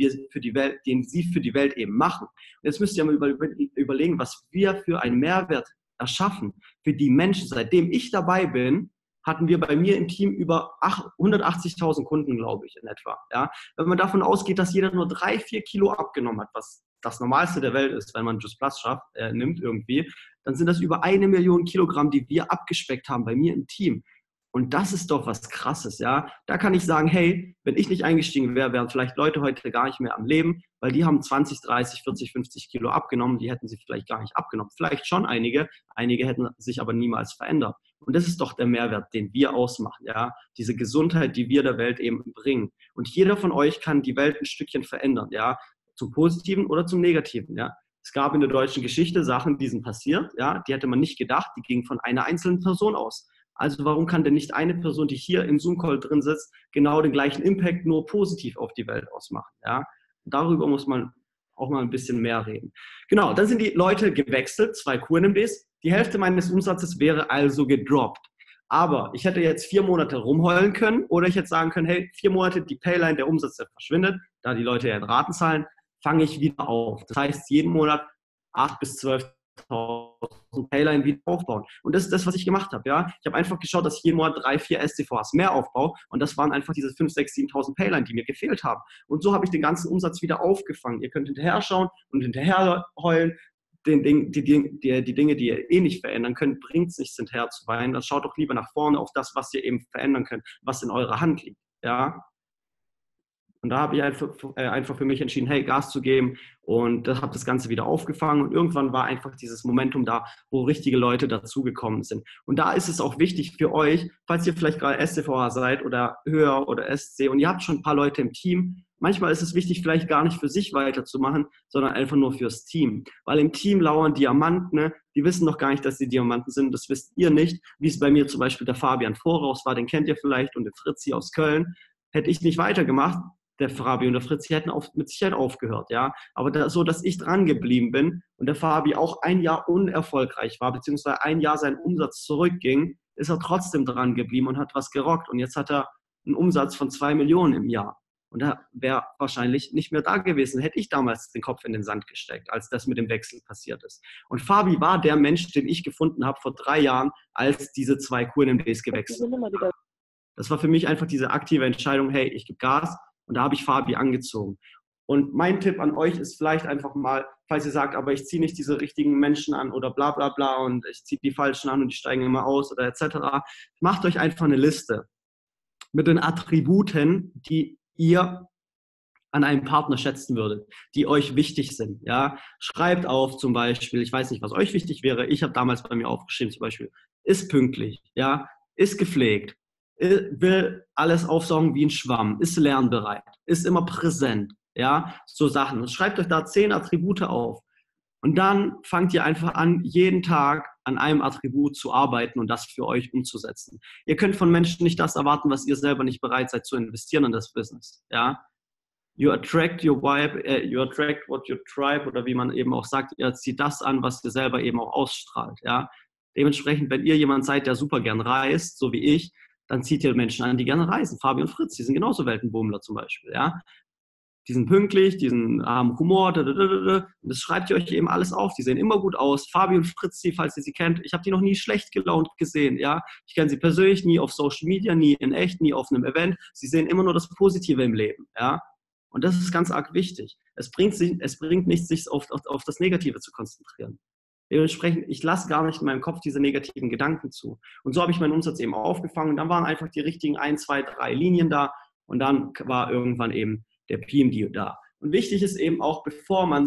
sie für die Welt eben machen. Und jetzt müsst ihr mal überlegen, was wir für einen Mehrwert erschaffen für die Menschen. Seitdem ich dabei bin, hatten wir bei mir im Team über 180.000 Kunden, glaube ich, in etwa. Ja? Wenn man davon ausgeht, dass jeder nur 3-4 Kilo abgenommen hat, was das Normalste der Welt ist, wenn man Just Plus nimmt irgendwie, dann sind das über 1 Million Kilogramm, die wir abgespeckt haben bei mir im Team. Und das ist doch was Krasses, ja. Da kann ich sagen, hey, wenn ich nicht eingestiegen wäre, wären vielleicht Leute heute gar nicht mehr am Leben, weil die haben 20, 30, 40, 50 Kilo abgenommen, die hätten sie vielleicht gar nicht abgenommen. Vielleicht schon einige hätten sich aber niemals verändert. Und das ist doch der Mehrwert, den wir ausmachen, ja. Diese Gesundheit, die wir der Welt eben bringen. Und jeder von euch kann die Welt ein Stückchen verändern, ja. Zum Positiven oder zum Negativen, ja. Es gab in der deutschen Geschichte Sachen, die sind passiert, ja, die hätte man nicht gedacht, die gingen von einer einzelnen Person aus. Also warum kann denn nicht eine Person, die hier im Zoom-Call drin sitzt, genau den gleichen Impact nur positiv auf die Welt ausmachen, ja? Darüber muss man auch mal ein bisschen mehr reden. Genau, dann sind die Leute gewechselt, 2 QNMDs. Die Hälfte meines Umsatzes wäre also gedroppt. Aber ich hätte jetzt 4 Monate rumheulen können oder ich hätte sagen können, hey, 4 Monate die Payline, der Umsatz, der verschwindet, da die Leute ja in Raten zahlen, fange ich wieder auf. Das heißt, jeden Monat 8.000 bis 12.000 Payline wieder aufbauen. Und das ist das, was ich gemacht habe. Ja? Ich habe einfach geschaut, dass ich jeden Monat 3, 4 STVs mehr aufbaue. Und das waren einfach diese 5, 6, 7.000 Payline, die mir gefehlt haben. Und so habe ich den ganzen Umsatz wieder aufgefangen. Ihr könnt hinterher schauen und hinterher heulen. Die Dinge, die ihr eh nicht verändern könnt, bringt es nichts hinterher zu weinen. Dann schaut doch lieber nach vorne auf das, was ihr eben verändern könnt, was in eurer Hand liegt. Ja? Und da habe ich einfach für mich entschieden, hey, Gas zu geben und habe das Ganze wieder aufgefangen und irgendwann war einfach dieses Momentum da, wo richtige Leute dazugekommen sind. Und da ist es auch wichtig für euch, falls ihr vielleicht gerade STVH seid oder höher oder SC und ihr habt schon ein paar Leute im Team, manchmal ist es wichtig, vielleicht gar nicht für sich weiterzumachen, sondern einfach nur fürs Team. Weil im Team lauern Diamanten, ne? Die wissen noch gar nicht, dass die Diamanten sind, das wisst ihr nicht, wie es bei mir zum Beispiel der Fabian Voraus war, den kennt ihr vielleicht, und der Fritzi aus Köln. Hätte ich nicht weitergemacht, der Fabi und der Fritzi hätten mit Sicherheit aufgehört, ja. Aber so, dass ich dran geblieben bin und der Fabi auch ein Jahr unerfolgreich war, beziehungsweise ein Jahr sein Umsatz zurückging, ist er trotzdem dran geblieben und hat was gerockt. Und jetzt hat er einen Umsatz von 2 Millionen im Jahr. Und er wäre wahrscheinlich nicht mehr da gewesen, hätte ich damals den Kopf in den Sand gesteckt, als das mit dem Wechsel passiert ist. Und Fabi war der Mensch, den ich gefunden habe vor 3 Jahren, als diese 2 QNMDs gewechselt sind. Das war für mich einfach diese aktive Entscheidung, hey, ich gebe Gas und da habe ich Fabi angezogen. Und mein Tipp an euch ist vielleicht einfach mal, falls ihr sagt, aber ich ziehe nicht diese richtigen Menschen an oder bla bla bla und ich ziehe die falschen an und die steigen immer aus oder etc. Macht euch einfach eine Liste mit den Attributen, die ihr an einem Partner schätzen würdet, die euch wichtig sind. Ja? Schreibt auf zum Beispiel, ich weiß nicht, was euch wichtig wäre, ich habe damals bei mir aufgeschrieben zum Beispiel, ist pünktlich, ja? Ist gepflegt, will alles aufsaugen wie ein Schwamm, ist lernbereit, ist immer präsent, ja, so Sachen. Und schreibt euch da 10 Attribute auf. Und dann fangt ihr einfach an, jeden Tag an einem Attribut zu arbeiten und das für euch umzusetzen. Ihr könnt von Menschen nicht das erwarten, was ihr selber nicht bereit seid zu investieren in das Business, ja. You attract your vibe, you attract what you tribe, oder wie man eben auch sagt, ihr zieht das an, was ihr selber eben auch ausstrahlt, ja. Dementsprechend, wenn ihr jemand seid, der super gern reist, so wie ich, dann zieht ihr Menschen an, die gerne reisen. Fabi und Fritz, die sind genauso Weltenbummler zum Beispiel, ja. Die sind pünktlich, die haben Humor, und das schreibt ihr euch eben alles auf. Die sehen immer gut aus. Fabi und Fritz, falls ihr sie kennt, ich habe die noch nie schlecht gelaunt gesehen, ja. Ich kenne sie persönlich, nie auf Social Media, nie in echt, nie auf einem Event. Sie sehen immer nur das Positive im Leben, ja. Und das ist ganz arg wichtig. Es bringt nichts, sich auf das Negative zu konzentrieren. Dementsprechend, ich lasse gar nicht in meinem Kopf diese negativen Gedanken zu. Und so habe ich meinen Umsatz eben aufgefangen. Und dann waren einfach die richtigen 1, 2, 3 Linien da. Und dann war irgendwann eben der PMD da. Und wichtig ist eben auch, bevor man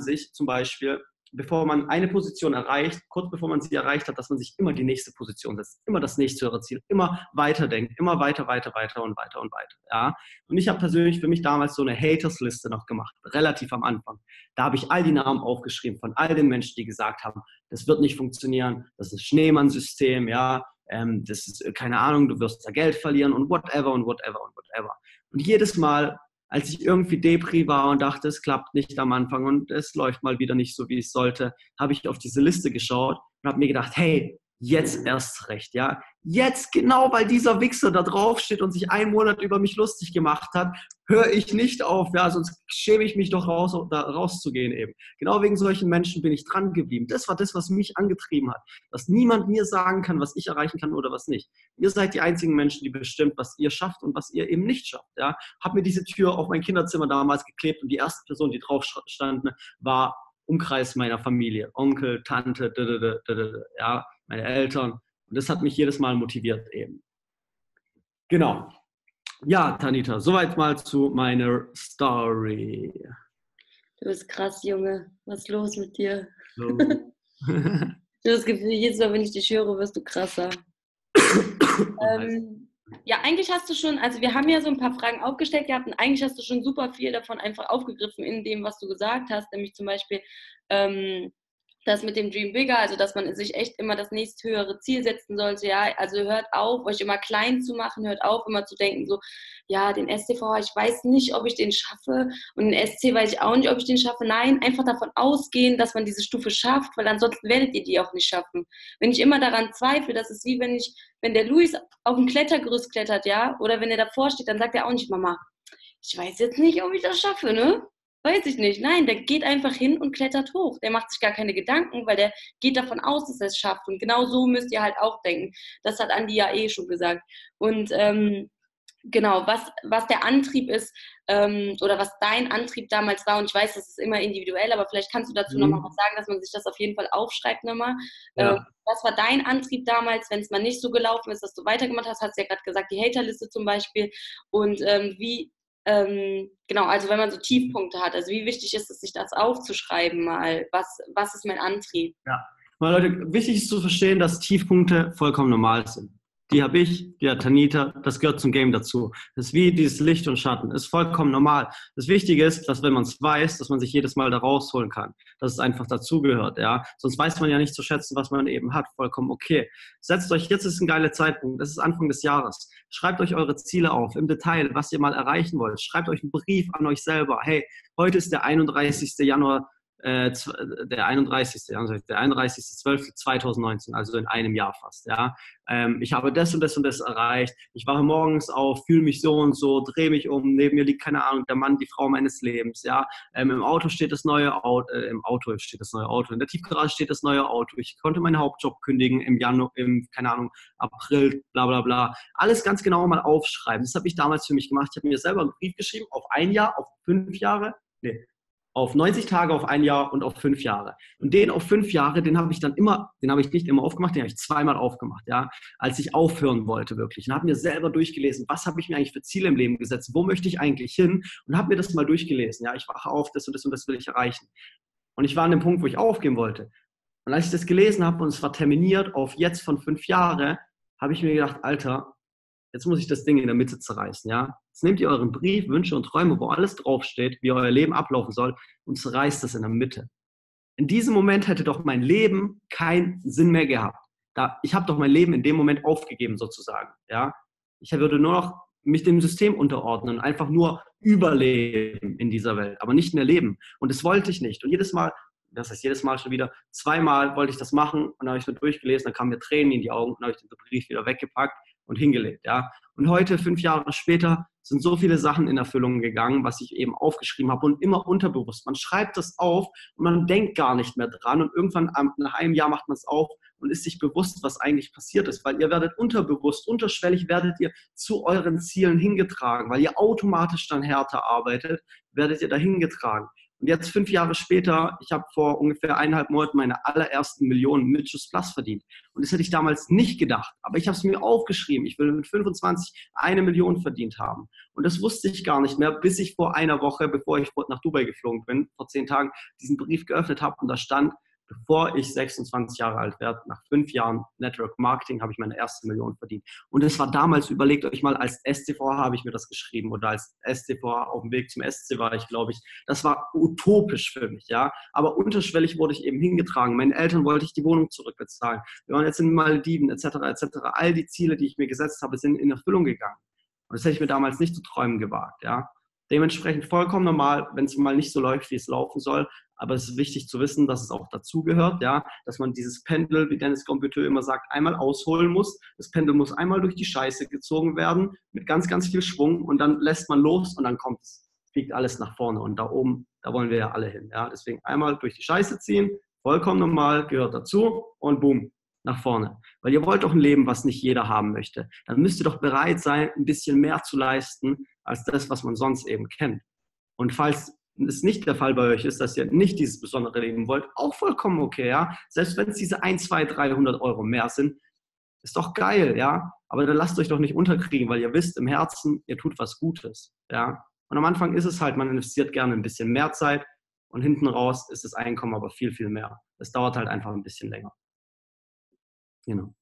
eine Position erreicht, kurz bevor man sie erreicht hat, dass man sich immer die nächste Position setzt, immer das nächste höhere Ziel, immer weiter denkt, immer weiter und weiter. Ja? Und ich habe persönlich für mich damals so eine Haters-Liste noch gemacht, relativ am Anfang. Da habe ich all die Namen aufgeschrieben von all den Menschen, die gesagt haben, das wird nicht funktionieren, das ist Schneemann-System, ja, das ist, keine Ahnung, du wirst da Geld verlieren und whatever. Und jedes Mal, als ich irgendwie Depri war und dachte, es klappt nicht am Anfang und es läuft mal wieder nicht so, wie es sollte, habe ich auf diese Liste geschaut und habe mir gedacht, hey, jetzt erst recht, ja. Jetzt genau, weil dieser Wichser da drauf steht und sich einen Monat über mich lustig gemacht hat, höre ich nicht auf, ja, sonst schäme ich mich doch da rauszugehen eben. Genau wegen solchen Menschen bin ich dran geblieben. Das war das, was mich angetrieben hat. Dass niemand mir sagen kann, was ich erreichen kann oder was nicht. Ihr seid die einzigen Menschen, die bestimmt, was ihr schafft und was ihr eben nicht schafft, ja. Hab mir diese Tür auf mein Kinderzimmer damals geklebt und die erste Person, die drauf stand, war Umkreis meiner Familie. Onkel, Tante, ja, meine Eltern. Und das hat mich jedes Mal motiviert eben. Genau. Ja, Tanita, soweit mal zu meiner Story. Du bist krass, Junge. Was ist los mit dir? So. Ich habe das Gefühl, jedes Mal, wenn ich dich höre, wirst du krasser. Ja, eigentlich hast du schon, also wir haben ja so ein paar Fragen aufgestellt gehabt und eigentlich hast du schon super viel davon einfach aufgegriffen in dem, was du gesagt hast, nämlich zum Beispiel das mit dem Dream Bigger, also dass man sich echt immer das nächsthöhere Ziel setzen sollte, ja, also hört auf, euch immer klein zu machen, hört auf, immer zu denken so, ja, den STV, ich weiß nicht, ob ich den schaffe und den SC weiß ich auch nicht, ob ich den schaffe, nein, einfach davon ausgehen, dass man diese Stufe schafft, weil ansonsten werdet ihr die auch nicht schaffen. Wenn ich immer daran zweifle, das ist wie wenn der Luis auf ein Klettergerüst klettert, ja, oder wenn er davor steht, dann sagt er auch nicht, Mama, ich weiß jetzt nicht, ob ich das schaffe, ne? Weiß ich nicht. Nein, der geht einfach hin und klettert hoch. Der macht sich gar keine Gedanken, weil der geht davon aus, dass er es schafft. Und genau so müsst ihr halt auch denken. Das hat Andi ja eh schon gesagt. Und genau, was der Antrieb ist oder was dein Antrieb damals war, und ich weiß, das ist immer individuell, aber vielleicht kannst du dazu nochmal was sagen, dass man sich das auf jeden Fall aufschreibt nochmal. Ja. Was war dein Antrieb damals, wenn es mal nicht so gelaufen ist, dass du weitergemacht hast? Hast du ja gerade gesagt, die Haterliste zum Beispiel. Und genau, also wenn man so Tiefpunkte hat, also wie wichtig ist es, sich das aufzuschreiben mal? Was ist mein Antrieb? Ja, mal Leute, wichtig ist zu verstehen, dass Tiefpunkte vollkommen normal sind. Die habe ich, die hat Tanita, das gehört zum Game dazu. Das ist wie dieses Licht und Schatten, das ist vollkommen normal. Das Wichtige ist, dass wenn man es weiß, dass man sich jedes Mal da rausholen kann, dass es einfach dazugehört, ja. Sonst weiß man ja nicht zu schätzen, was man eben hat, vollkommen okay. Setzt euch, jetzt ist ein geiler Zeitpunkt, das ist Anfang des Jahres. Schreibt euch eure Ziele auf, im Detail, was ihr mal erreichen wollt. Schreibt euch einen Brief an euch selber. Hey, heute ist der 31. Januar der 31.12.2019, also in einem Jahr fast. Ja. Ich habe das und das und das erreicht. Ich wache morgens auf, fühle mich so und so, drehe mich um, neben mir liegt, keine Ahnung, der Mann, die Frau meines Lebens. Ja. Im Auto steht das neue Auto, in der Tiefgarage steht das neue Auto. Ich konnte meinen Hauptjob kündigen im Januar, keine Ahnung, April, bla bla bla. Alles ganz genau mal aufschreiben. Das habe ich damals für mich gemacht. Ich habe mir selber einen Brief geschrieben auf ein Jahr, auf 5 Jahre, auf 90 Tage, auf ein Jahr und auf 5 Jahre. Und den auf 5 Jahre, den habe ich nicht immer aufgemacht, den habe ich zweimal aufgemacht, ja, als ich aufhören wollte wirklich. Und habe mir selber durchgelesen, was habe ich mir eigentlich für Ziele im Leben gesetzt, wo möchte ich eigentlich hin, und habe mir das mal durchgelesen. Ja, ich wache auf, das und das will ich erreichen. Und ich war an dem Punkt, wo ich aufgeben wollte. Und als ich das gelesen habe und es war terminiert auf jetzt von 5 Jahre, habe ich mir gedacht, Alter, jetzt muss ich das Ding in der Mitte zerreißen, ja. Jetzt nehmt ihr euren Brief, Wünsche und Träume, wo alles draufsteht, wie euer Leben ablaufen soll, und zerreißt das in der Mitte. In diesem Moment hätte doch mein Leben keinen Sinn mehr gehabt. Ich habe doch mein Leben in dem Moment aufgegeben, sozusagen, ja. Ich würde nur noch mich dem System unterordnen und einfach nur überleben in dieser Welt, aber nicht mehr leben. Und das wollte ich nicht. Und jedes Mal schon wieder, zweimal wollte ich das machen, und dann habe ich es mir durchgelesen, dann kamen mir Tränen in die Augen, und dann habe ich den Brief wieder weggepackt und hingelegt, ja. Und heute, 5 Jahre später, sind so viele Sachen in Erfüllung gegangen, was ich eben aufgeschrieben habe, und immer unterbewusst. Man schreibt das auf und man denkt gar nicht mehr dran, und irgendwann nach einem Jahr macht man es auf und ist sich bewusst, was eigentlich passiert ist, weil ihr werdet unterbewusst, unterschwellig werdet ihr zu euren Zielen hingetragen, weil ihr automatisch dann härter arbeitet, werdet ihr da hingetragen. Und jetzt 5 Jahre später, ich habe vor ungefähr 1,5 Monaten meine allerersten Millionen mit Just Plus verdient. Und das hätte ich damals nicht gedacht. Aber ich habe es mir aufgeschrieben. Ich will mit 25 1 Million verdient haben. Und das wusste ich gar nicht mehr, bis ich vor einer Woche, bevor ich nach Dubai geflogen bin, vor 10 Tagen, diesen Brief geöffnet habe. Und da stand, bevor ich 26 Jahre alt werde, nach 5 Jahren Network Marketing, habe ich meine erste Million verdient. Und das war damals, überlegt euch mal, als SCVH habe ich mir das geschrieben, oder als SCVH auf dem Weg zum SC war ich, glaube ich. Das war utopisch für mich, ja. Aber unterschwellig wurde ich eben hingetragen. Meinen Eltern wollte ich die Wohnung zurückbezahlen. Wir waren jetzt in Malediven, etc., etc. All die Ziele, die ich mir gesetzt habe, sind in Erfüllung gegangen. Und das hätte ich mir damals nicht zu träumen gewagt, ja. Dementsprechend vollkommen normal, wenn es mal nicht so läuft, wie es laufen soll. Aber es ist wichtig zu wissen, dass es auch dazugehört, ja, dass man dieses Pendel, wie Dennis Gombuteau immer sagt, einmal ausholen muss. Das Pendel muss einmal durch die Scheiße gezogen werden, mit ganz, ganz viel Schwung, und dann lässt man los und dann fliegt alles nach vorne. Und da oben, da wollen wir ja alle hin. Ja. Deswegen einmal durch die Scheiße ziehen, vollkommen normal, gehört dazu, und boom, nach vorne. Weil ihr wollt doch ein Leben, was nicht jeder haben möchte. Dann müsst ihr doch bereit sein, ein bisschen mehr zu leisten, als das, was man sonst eben kennt. Und falls es nicht der Fall bei euch ist, dass ihr nicht dieses besondere Leben wollt, auch vollkommen okay, ja. Selbst wenn es diese 1, 2, 300 Euro mehr sind, ist doch geil, ja. Aber dann lasst euch doch nicht unterkriegen, weil ihr wisst im Herzen, ihr tut was Gutes, ja. Und am Anfang ist es halt, man investiert gerne ein bisschen mehr Zeit, und hinten raus ist das Einkommen aber viel, viel mehr. Es dauert halt einfach ein bisschen länger. Genau.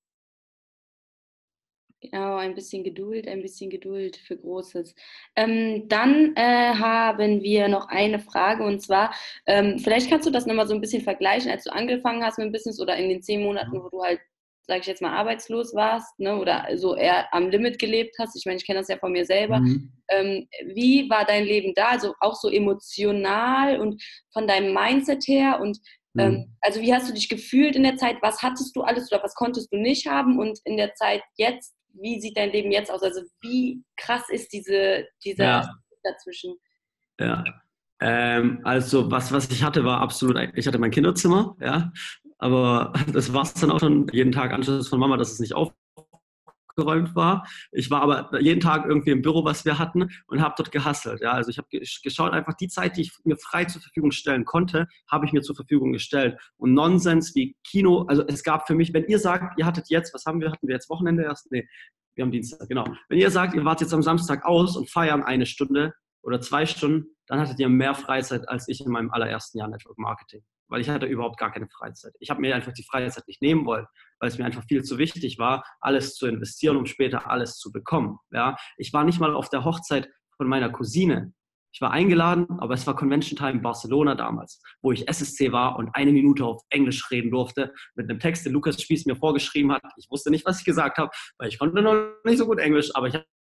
Genau, ein bisschen Geduld für Großes. Dann haben wir noch eine Frage, und zwar, vielleicht kannst du das nochmal so ein bisschen vergleichen, als du angefangen hast mit dem Business, oder in den 10 Monaten, wo du halt, sage ich jetzt mal, arbeitslos warst, ne, oder so eher am Limit gelebt hast. Ich meine, ich kenne das ja von mir selber. Wie war dein Leben da? Also auch so emotional und von deinem Mindset her, und also wie hast du dich gefühlt in der Zeit? Was hattest du alles oder was konntest du nicht haben? Und in der Zeit jetzt, wie sieht dein Leben jetzt aus? Also wie krass ist dieser dazwischen? Ja. Also was ich hatte, war absolut, ich hatte mein Kinderzimmer, ja, aber das war es dann auch schon, jeden Tag Anschluss von Mama, dass es nicht aufgeräumt war. Ich war aber jeden Tag irgendwie im Büro, was wir hatten, und habe dort gehustelt. Ja. Also ich habe geschaut, einfach die Zeit, die ich mir frei zur Verfügung stellen konnte, habe ich mir zur Verfügung gestellt. Und Nonsens wie Kino, also es gab für mich, wenn ihr sagt, ihr hattet jetzt, hatten wir jetzt Wochenende erst? Nee, wir haben Dienstag, genau. Wenn ihr sagt, ihr wart jetzt am Samstag aus und feiern 1 Stunde oder 2 Stunden, dann hattet ihr mehr Freizeit als ich in meinem allerersten Jahr Network Marketing. Weil ich hatte überhaupt gar keine Freizeit. Ich habe mir einfach die Freizeit nicht nehmen wollen, weil es mir einfach viel zu wichtig war, alles zu investieren, um später alles zu bekommen. Ja? Ich war nicht mal auf der Hochzeit von meiner Cousine. Ich war eingeladen, aber es war Convention Time in Barcelona damals, wo ich SSC war und 1 Minute auf Englisch reden durfte, mit einem Text, den Lukas Spieß mir vorgeschrieben hat. Ich wusste nicht, was ich gesagt habe, weil ich konnte noch nicht so gut Englisch, aber ich habe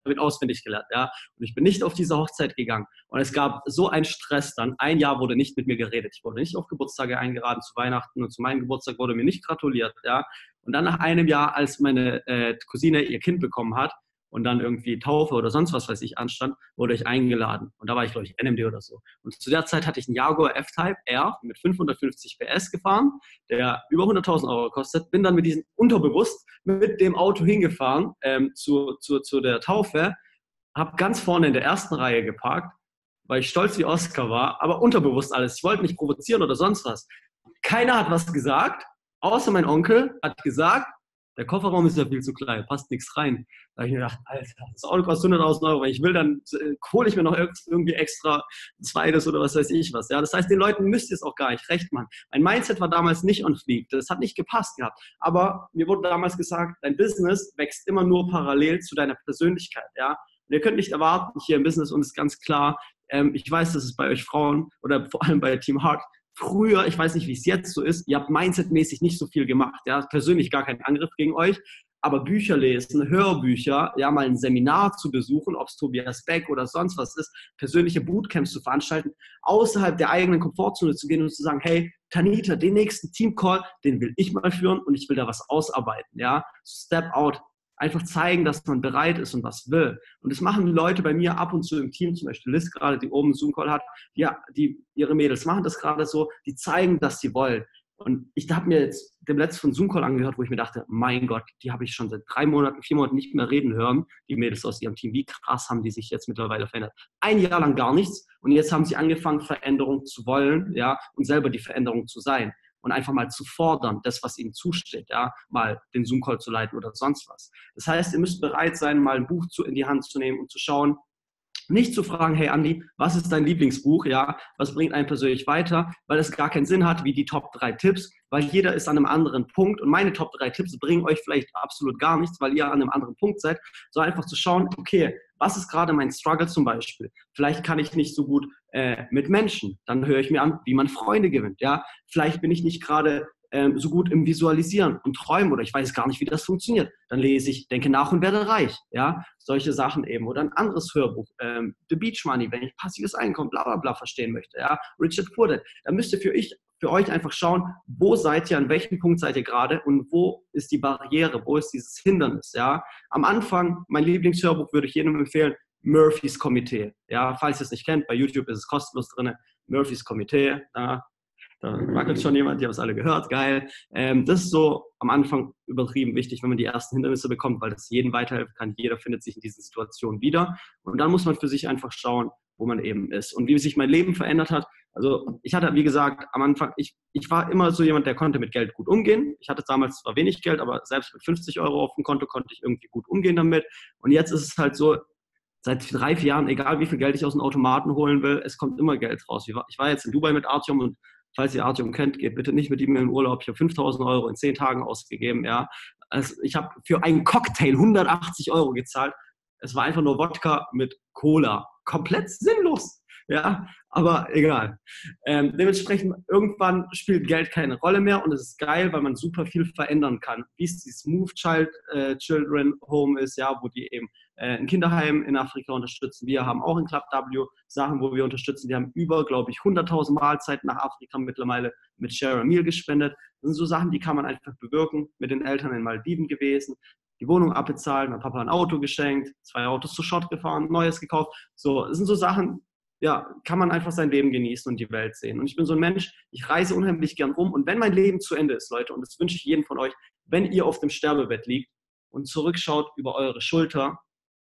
ihn auswendig gelernt, ja. Und ich bin nicht auf diese Hochzeit gegangen. Und es gab so einen Stress dann. Ein Jahr wurde nicht mit mir geredet. Ich wurde nicht auf Geburtstage eingeladen zu Weihnachten und zu meinem Geburtstag wurde mir nicht gratuliert, ja. Und dann nach einem Jahr, als meine Cousine ihr Kind bekommen hat und dann irgendwie Taufe oder sonst was weiß ich anstand, wurde ich eingeladen. Und da war ich, glaube ich, NMD oder so. Und zu der Zeit hatte ich einen Jaguar F-Type R mit 550 PS gefahren, der über 100.000 Euro kostet. Bin dann mit diesem unterbewusst mit dem Auto hingefahren zu der Taufe, habe ganz vorne in der ersten Reihe geparkt, weil ich stolz wie Oscar war, aber unterbewusst alles. Ich wollte nicht provozieren oder sonst was. Keiner hat was gesagt, außer mein Onkel hat gesagt, der Kofferraum ist ja viel zu klein, passt nichts rein. Da habe ich mir gedacht, Alter, das Auto kostet 100.000 Euro, wenn ich will, dann hole ich mir noch irgendwie extra ein zweites oder was weiß ich was. Ja, das heißt, den Leuten müsst ihr es auch gar nicht recht machen. Mein Mindset war damals nicht on fleek, das hat nicht gepasst gehabt. Aber mir wurde damals gesagt, dein Business wächst immer nur parallel zu deiner Persönlichkeit. Ja? Und ihr könnt nicht erwarten, hier im Business, und es ist ganz klar, ich weiß, dass es bei euch Frauen oder vor allem bei Team Heart früher, ich weiß nicht, wie es jetzt so ist, ihr habt mindsetmäßig nicht so viel gemacht. Ja? Persönlich gar kein Angriff gegen euch, aber Bücher lesen, Hörbücher, ja, mal ein Seminar zu besuchen, ob es Tobias Beck oder sonst was ist, persönliche Bootcamps zu veranstalten, außerhalb der eigenen Komfortzone zu gehen und zu sagen, hey, Tanita, den nächsten Teamcall, den will ich mal führen und ich will da was ausarbeiten. Ja? Step out. Einfach zeigen, dass man bereit ist und was will. Und das machen Leute bei mir ab und zu im Team, zum Beispiel Liz gerade, die oben einen Zoom-Call hat, ja, ihre Mädels machen das gerade so, die zeigen, dass sie wollen. Und ich habe mir jetzt dem letzten Zoom-Call angehört, wo ich mir dachte, mein Gott, die habe ich schon seit 3 Monaten, 4 Monaten nicht mehr reden hören, die Mädels aus ihrem Team. Wie krass haben die sich jetzt mittlerweile verändert. Ein Jahr lang gar nichts und jetzt haben sie angefangen, Veränderung zu wollen, ja, und selber die Veränderung zu sein. Und einfach mal zu fordern, das, was ihnen zusteht, ja, mal den Zoom-Call zu leiten oder sonst was. Das heißt, ihr müsst bereit sein, mal ein Buch in die Hand zu nehmen und zu schauen, nicht zu fragen, hey Andi, was ist dein Lieblingsbuch, ja, was bringt einen persönlich weiter, weil es gar keinen Sinn hat, wie die Top 3 Tipps, weil jeder ist an einem anderen Punkt und meine Top 3 Tipps bringen euch vielleicht absolut gar nichts, weil ihr an einem anderen Punkt seid, sondern einfach zu schauen, okay, was ist gerade mein Struggle zum Beispiel? Vielleicht kann ich nicht so gut mit Menschen, dann höre ich mir an, wie man Freunde gewinnt, ja, vielleicht bin ich nicht gerade so gut im Visualisieren und Träumen oder ich weiß gar nicht, wie das funktioniert. Dann lese ich Denke nach und werde reich. Ja? Solche Sachen eben. Oder ein anderes Hörbuch, The Beach Money, wenn ich passives Einkommen, bla bla bla verstehen möchte. Ja? Richard Purdett. Da müsst ihr für euch einfach schauen, wo seid ihr, an welchem Punkt seid ihr gerade und wo ist die Barriere, wo ist dieses Hindernis. Ja? Am Anfang, mein Lieblingshörbuch würde ich jedem empfehlen, Murphys Komitee. Ja? Falls ihr es nicht kennt, bei YouTube ist es kostenlos drin. Murphys Komitee. Da wackelt schon jemand, die haben es alle gehört, geil. Das ist so am Anfang übertrieben wichtig, wenn man die ersten Hindernisse bekommt, weil das jedem weiterhelfen kann. Jeder findet sich in diesen Situationen wieder. Und dann muss man für sich einfach schauen, wo man eben ist. Und wie sich mein Leben verändert hat, also ich hatte, wie gesagt, am Anfang, ich war immer so jemand, der konnte mit Geld gut umgehen. Ich hatte damals zwar wenig Geld, aber selbst mit 50 Euro auf dem Konto konnte ich irgendwie gut umgehen damit. Und jetzt ist es halt so, seit 3, 4 Jahren, egal wie viel Geld ich aus dem Automaten holen will, es kommt immer Geld raus. Ich war jetzt in Dubai mit Artyom und falls ihr Artyom kennt, geht bitte nicht mit ihm in den Urlaub. Ich habe 5.000 Euro in 10 Tagen ausgegeben. Ja. Also ich habe für einen Cocktail 180 Euro gezahlt. Es war einfach nur Wodka mit Cola. Komplett sinnlos. Ja, aber egal. Dementsprechend, irgendwann spielt Geld keine Rolle mehr und es ist geil, weil man super viel verändern kann. Wie es die Smooth Children Home ist, ja, wo die eben ein Kinderheim in Afrika unterstützen. Wir haben auch in Club W Sachen, wo wir unterstützen. Wir haben über, glaube ich, 100.000 Mahlzeiten nach Afrika mittlerweile mit Share a Meal gespendet. Das sind so Sachen, die kann man einfach bewirken. Mit den Eltern in Maldiven gewesen, die Wohnung abbezahlt, mein Papa ein Auto geschenkt, 2 Autos zu Schrott gefahren, neues gekauft. So, das sind so Sachen, ja, kann man einfach sein Leben genießen und die Welt sehen. Und ich bin so ein Mensch, ich reise unheimlich gern rum. Und wenn mein Leben zu Ende ist, Leute, und das wünsche ich jedem von euch, wenn ihr auf dem Sterbebett liegt und zurückschaut über eure Schulter,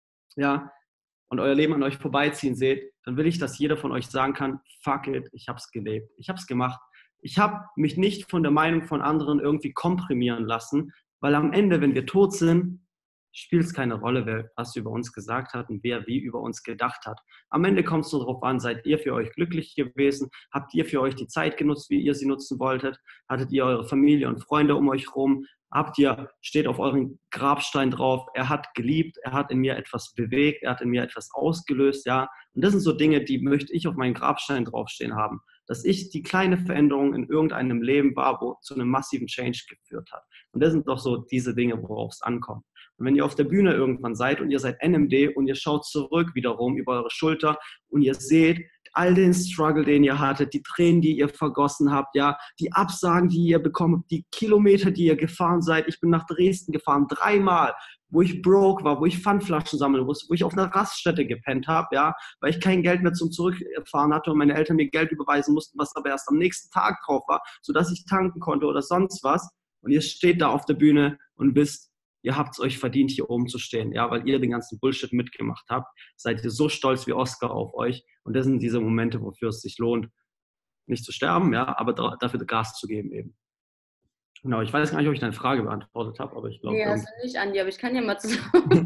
ja, und euer Leben an euch vorbeiziehen seht, dann will ich, dass jeder von euch sagen kann, fuck it, ich hab's gelebt, ich hab's gemacht. Ich habe mich nicht von der Meinung von anderen irgendwie komprimieren lassen, weil am Ende, wenn wir tot sind, spielt es keine Rolle, was über uns gesagt hat und wer wie über uns gedacht hat. Am Ende kommt es nur darauf an, seid ihr für euch glücklich gewesen? Habt ihr für euch die Zeit genutzt, wie ihr sie nutzen wolltet? Hattet ihr eure Familie und Freunde um euch rum? Steht auf euren Grabstein drauf, er hat geliebt, er hat in mir etwas bewegt, er hat in mir etwas ausgelöst, ja. Und das sind so Dinge, die möchte ich auf meinen Grabstein draufstehen haben. Dass ich die kleine Veränderung in irgendeinem Leben war, wo zu einem massiven Change geführt hat. Und das sind doch so diese Dinge, worauf es ankommt. Und wenn ihr auf der Bühne irgendwann seid und ihr seid NMD und ihr schaut zurück wiederum über eure Schulter und ihr seht all den Struggle, den ihr hattet, die Tränen, die ihr vergossen habt, ja, die Absagen, die ihr bekommen habt, die Kilometer, die ihr gefahren seid. Ich bin nach Dresden gefahren, 3-mal, wo ich broke war, wo ich Pfandflaschen sammeln musste, wo ich auf einer Raststätte gepennt habe, ja, weil ich kein Geld mehr zum Zurückfahren hatte und meine Eltern mir Geld überweisen mussten, was aber erst am nächsten Tag drauf war, sodass ich tanken konnte oder sonst was. Und ihr steht da auf der Bühne und wisst, ihr habt es euch verdient, hier oben zu stehen, ja, weil ihr den ganzen Bullshit mitgemacht habt. Seid ihr so stolz wie Oscar auf euch. Und das sind diese Momente, wofür es sich lohnt, nicht zu sterben, ja, aber dafür Gas zu geben eben. Genau, ich weiß gar nicht, ob ich deine Frage beantwortet habe, aber ich glaube... Nee, hast du nicht, Andi, aber ich kann ja mal zusammen.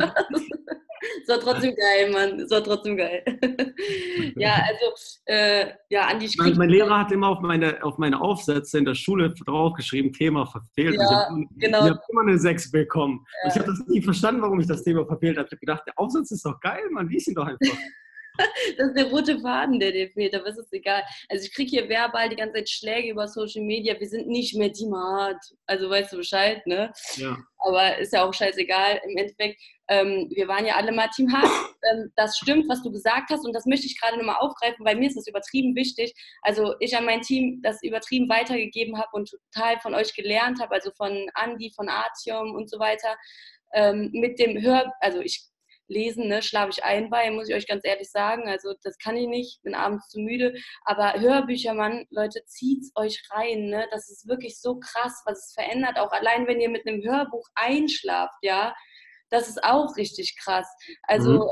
Das war trotzdem geil, Mann. Das war trotzdem geil. Ja, also, ja, Andi, ich krieg... Mein Lehrer hat immer auf meine Aufsätze in der Schule draufgeschrieben, Thema verfehlt. Ja, genau. Ich habe immer eine 6 bekommen. Ja. Und ich habe das nie verstanden, warum ich das Thema verfehlt habe. Ich habe gedacht, der Aufsatz ist doch geil, man liest ihn doch einfach. Das ist der rote Faden, der dir fehlt, aber es ist egal. Also ich kriege hier verbal die ganze Zeit Schläge über Social Media. Wir sind nicht mehr die Mart. Also weißt du Bescheid, ne? Ja. Aber ist ja auch scheißegal. Im Endeffekt, wir waren ja alle mal Team Hart. Das stimmt, was du gesagt hast und das möchte ich gerade nochmal aufgreifen, weil mir ist das übertrieben wichtig. Also ich an mein Team das übertrieben weitergegeben habe und total von euch gelernt habe, also von Andi, von Artyom und so weiter. Mit dem also ich lesen, ne, schlafe ich ein bei, muss ich euch ganz ehrlich sagen. Also das kann ich nicht, bin abends zu müde. Aber Hörbücher, Mann, Leute, zieht's euch rein. Ne? Das ist wirklich so krass, was es verändert. Auch allein, wenn ihr mit einem Hörbuch einschlaft, ja, das ist auch richtig krass. Also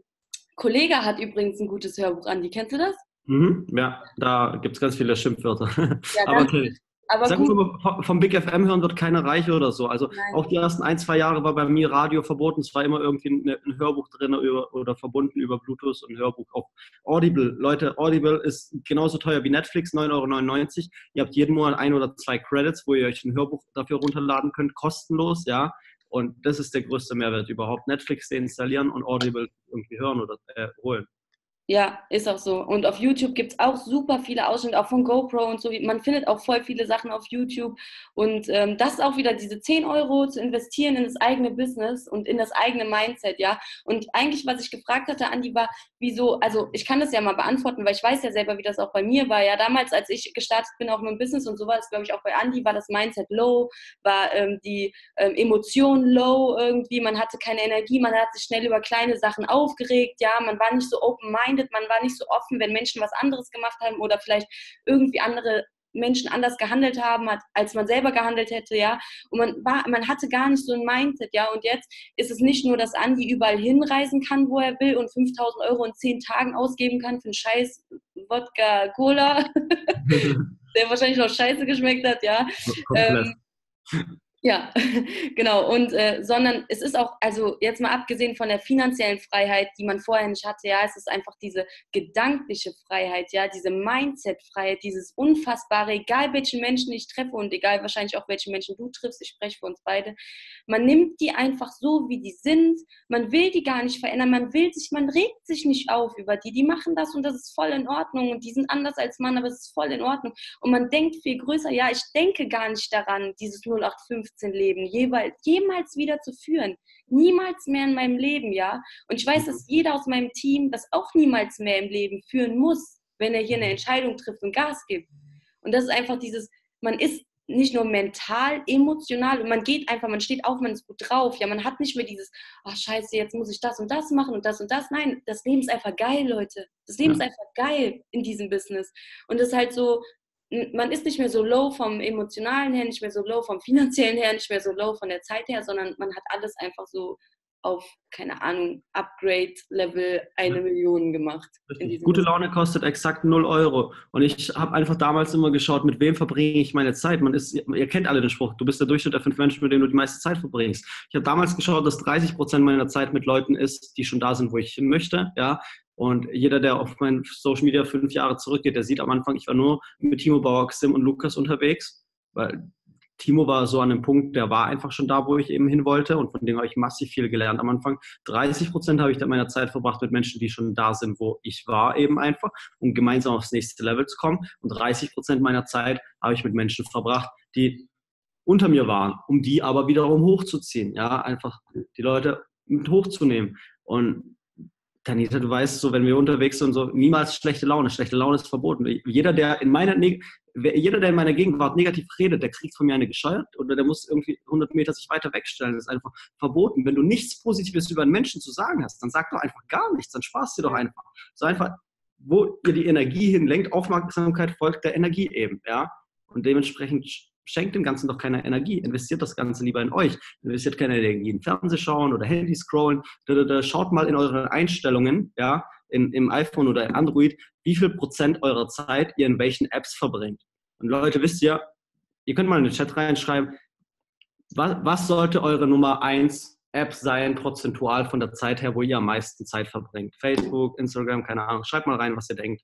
Kollege hat übrigens ein gutes Hörbuch, Andi. Kennst du das? Ja, da gibt es ganz viele Schimpfwörter. Ja, Aber okay. aber Sag gut. mal, vom Big FM hören wird keiner reich oder so. Also Nein. auch die ersten 1-2 Jahre war bei mir Radio verboten. Es war immer irgendwie ein Hörbuch drin oder verbunden über Bluetooth und ein Hörbuch auf Audible. Leute, Audible ist genauso teuer wie Netflix, 9,99 €. Ihr habt jeden Monat 1 oder 2 Credits, wo ihr euch ein Hörbuch dafür runterladen könnt, kostenlos, ja. Und das ist der größte Mehrwert überhaupt. Netflix deinstallieren und Audible irgendwie hören oder holen. Ja, ist auch so. Und auf YouTube gibt es auch super viele Ausschnitte, auch von GoPro und so. Man findet auch voll viele Sachen auf YouTube. Und das ist auch wieder diese 10 € zu investieren in das eigene Business und in das eigene Mindset, ja. Und eigentlich, was ich gefragt hatte, Andi, war, wieso, also ich kann das ja mal beantworten, weil ich weiß ja selber, wie das auch bei mir war. Ja, damals, als ich gestartet bin, auch mit dem Business und so war das, glaube ich, auch bei Andi, war das Mindset low, war die Emotion low irgendwie. Man hatte keine Energie, man hat sich schnell über kleine Sachen aufgeregt, ja. Man war nicht so open-minded. Man war nicht so offen, wenn Menschen was anderes gemacht haben oder vielleicht irgendwie andere Menschen anders gehandelt haben, als man selber gehandelt hätte, ja. Und man hatte gar nicht so ein Mindset, ja. Und jetzt ist es nicht nur, dass Andi überall hinreisen kann, wo er will und 5.000 € in 10 Tagen ausgeben kann für einen scheiß Wodka Cola, der wahrscheinlich noch scheiße geschmeckt hat, ja. Ja, genau. Und sondern es ist auch, also jetzt mal abgesehen von der finanziellen Freiheit, die man vorher nicht hatte, ja, es ist einfach diese gedankliche Freiheit, ja, diese Mindset-Freiheit, dieses unfassbare, egal welchen Menschen ich treffe und egal wahrscheinlich auch welchen Menschen du triffst, ich spreche für uns beide, man nimmt die einfach so, wie die sind, man will die gar nicht verändern, man regt sich nicht auf über die machen das und das ist voll in Ordnung und die sind anders als man, aber es ist voll in Ordnung und man denkt viel größer, ja, ich denke gar nicht daran, dieses 0815-Leben jemals wieder zu führen, niemals mehr in meinem Leben, ja, und ich weiß, dass jeder aus meinem Team das auch niemals mehr im Leben führen muss, wenn er hier eine Entscheidung trifft und Gas gibt und das ist einfach dieses, man ist nicht nur mental, emotional und man geht einfach, man steht auf, man ist gut drauf, ja, man hat nicht mehr dieses, ach scheiße, jetzt muss ich das und das machen und das, nein, das Leben ist einfach geil, Leute, das Leben ist einfach geil in diesem Business und das ist halt so, man ist nicht mehr so low vom emotionalen her, nicht mehr so low vom finanziellen her, nicht mehr so low von der Zeit her, sondern man hat alles einfach so auf, keine Ahnung, Upgrade-Level 1 Million gemacht. Gute Laune kostet exakt 0 €. Und ich habe einfach damals immer geschaut, mit wem verbringe ich meine Zeit. Ihr kennt alle den Spruch, du bist der Durchschnitt der 5 Menschen, mit denen du die meiste Zeit verbringst. Ich habe damals geschaut, dass 30% meiner Zeit mit Leuten ist, die schon da sind, wo ich hin möchte. Ja? Und jeder, der auf mein Social Media 5 Jahre zurückgeht, der sieht am Anfang, ich war nur mit Timo Bauer, Xim und Lukas unterwegs, weil Timo war so an einem Punkt, der war einfach schon da, wo ich eben hin wollte und von dem habe ich massiv viel gelernt am Anfang. 30% habe ich dann meiner Zeit verbracht mit Menschen, die schon da sind, wo ich war eben einfach, um gemeinsam aufs nächste Level zu kommen. Und 30% meiner Zeit habe ich mit Menschen verbracht, die unter mir waren, um die aber wiederum hochzuziehen, ja, einfach die Leute mit hochzunehmen. Und Tanita, du weißt so, wenn wir unterwegs sind, so niemals schlechte Laune. Schlechte Laune ist verboten. Jeder, der in meiner Gegenwart negativ redet, der kriegt von mir eine gescheuert oder der muss irgendwie 100 Meter sich weiter wegstellen. Das ist einfach verboten. Wenn du nichts Positives über einen Menschen zu sagen hast, dann sag doch einfach gar nichts. Dann sparst dir doch einfach. So einfach, wo ihr die Energie hinlenkt, Aufmerksamkeit folgt der Energie eben, ja. Und dementsprechend schenkt dem Ganzen doch keine Energie. Investiert das Ganze lieber in euch. Investiert keine Energie in Fernsehen schauen oder Handy scrollen. Schaut mal in euren Einstellungen, ja, im iPhone oder in Android, wie viel Prozent eurer Zeit ihr in welchen Apps verbringt. Und Leute, wisst ihr könnt mal in den Chat reinschreiben, was sollte eure Nummer 1 App sein, prozentual von der Zeit her, wo ihr am meisten Zeit verbringt? Facebook, Instagram, keine Ahnung. Schreibt mal rein, was ihr denkt.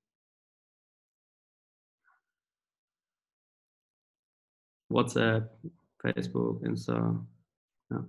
WhatsApp, Facebook, Insta. Ja.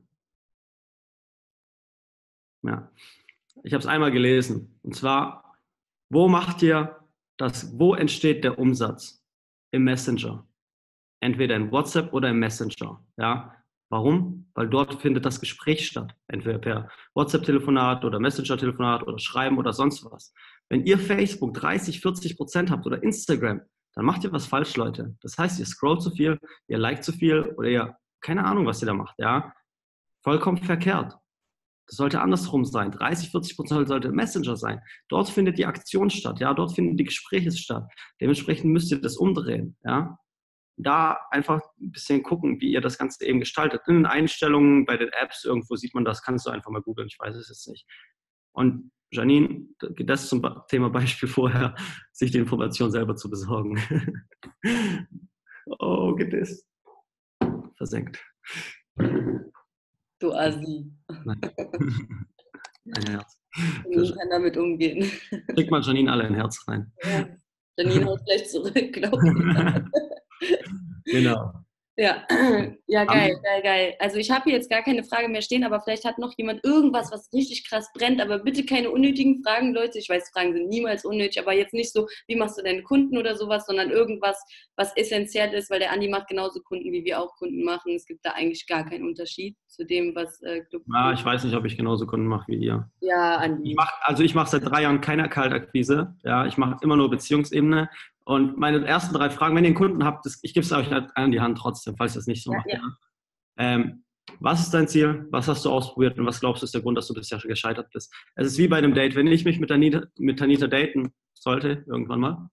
Ja. Ich habe es einmal gelesen. Und zwar, wo entsteht der Umsatz? Im Messenger. Entweder in WhatsApp oder im Messenger. Ja. Warum? Weil dort findet das Gespräch statt. Entweder per WhatsApp-Telefonat oder Messenger-Telefonat oder Schreiben oder sonst was. Wenn ihr Facebook 30-40% habt oder Instagram, dann macht ihr was falsch, Leute. Das heißt, ihr scrollt zu viel, ihr liked zu viel oder ihr, keine Ahnung, was ihr da macht, ja. Vollkommen verkehrt. Das sollte andersrum sein. 30-40% sollte Messenger sein. Dort findet die Aktion statt, ja. Dort finden die Gespräche statt. Dementsprechend müsst ihr das umdrehen, ja. Da einfach ein bisschen gucken, wie ihr das Ganze eben gestaltet. In den Einstellungen, bei den Apps, irgendwo sieht man das, kannst du einfach mal googeln, ich weiß es jetzt nicht. Und Janine, das zum Thema Beispiel vorher, sich die Information selber zu besorgen. Oh, gedisst. Versenkt. Du Assi. Nein. Ein Herz. Janine kann damit umgehen. Schick mal Janine alle ein Herz rein. Ja. Janine haut gleich zurück, glaube ich. Genau. Ja, ja, geil. Also ich habe hier jetzt gar keine Frage mehr stehen, aber vielleicht hat noch jemand irgendwas, was richtig krass brennt, aber bitte keine unnötigen Fragen, Leute. Ich weiß, Fragen sind niemals unnötig, aber jetzt nicht so, wie machst du deine Kunden oder sowas, sondern irgendwas, was essentiell ist, weil der Andi macht genauso Kunden, wie wir auch Kunden machen. Es gibt da eigentlich gar keinen Unterschied zu dem, was Club. Ja, ich weiß nicht, ob ich genauso Kunden mache wie ihr. Ja, Andi. Ich mache seit 3 Jahren keine Kaltakquise. Ja, ich mache immer nur Beziehungsebene. Und meine ersten 3 Fragen, wenn ihr einen Kunden habt, ich gebe es euch an die Hand trotzdem, falls ihr es nicht so macht. Ja. Was ist dein Ziel? Was hast du ausprobiert? Und was glaubst du ist der Grund, dass du bisher schon gescheitert bist? Es ist wie bei einem Date. Wenn ich mich mit Tanita daten sollte, irgendwann mal,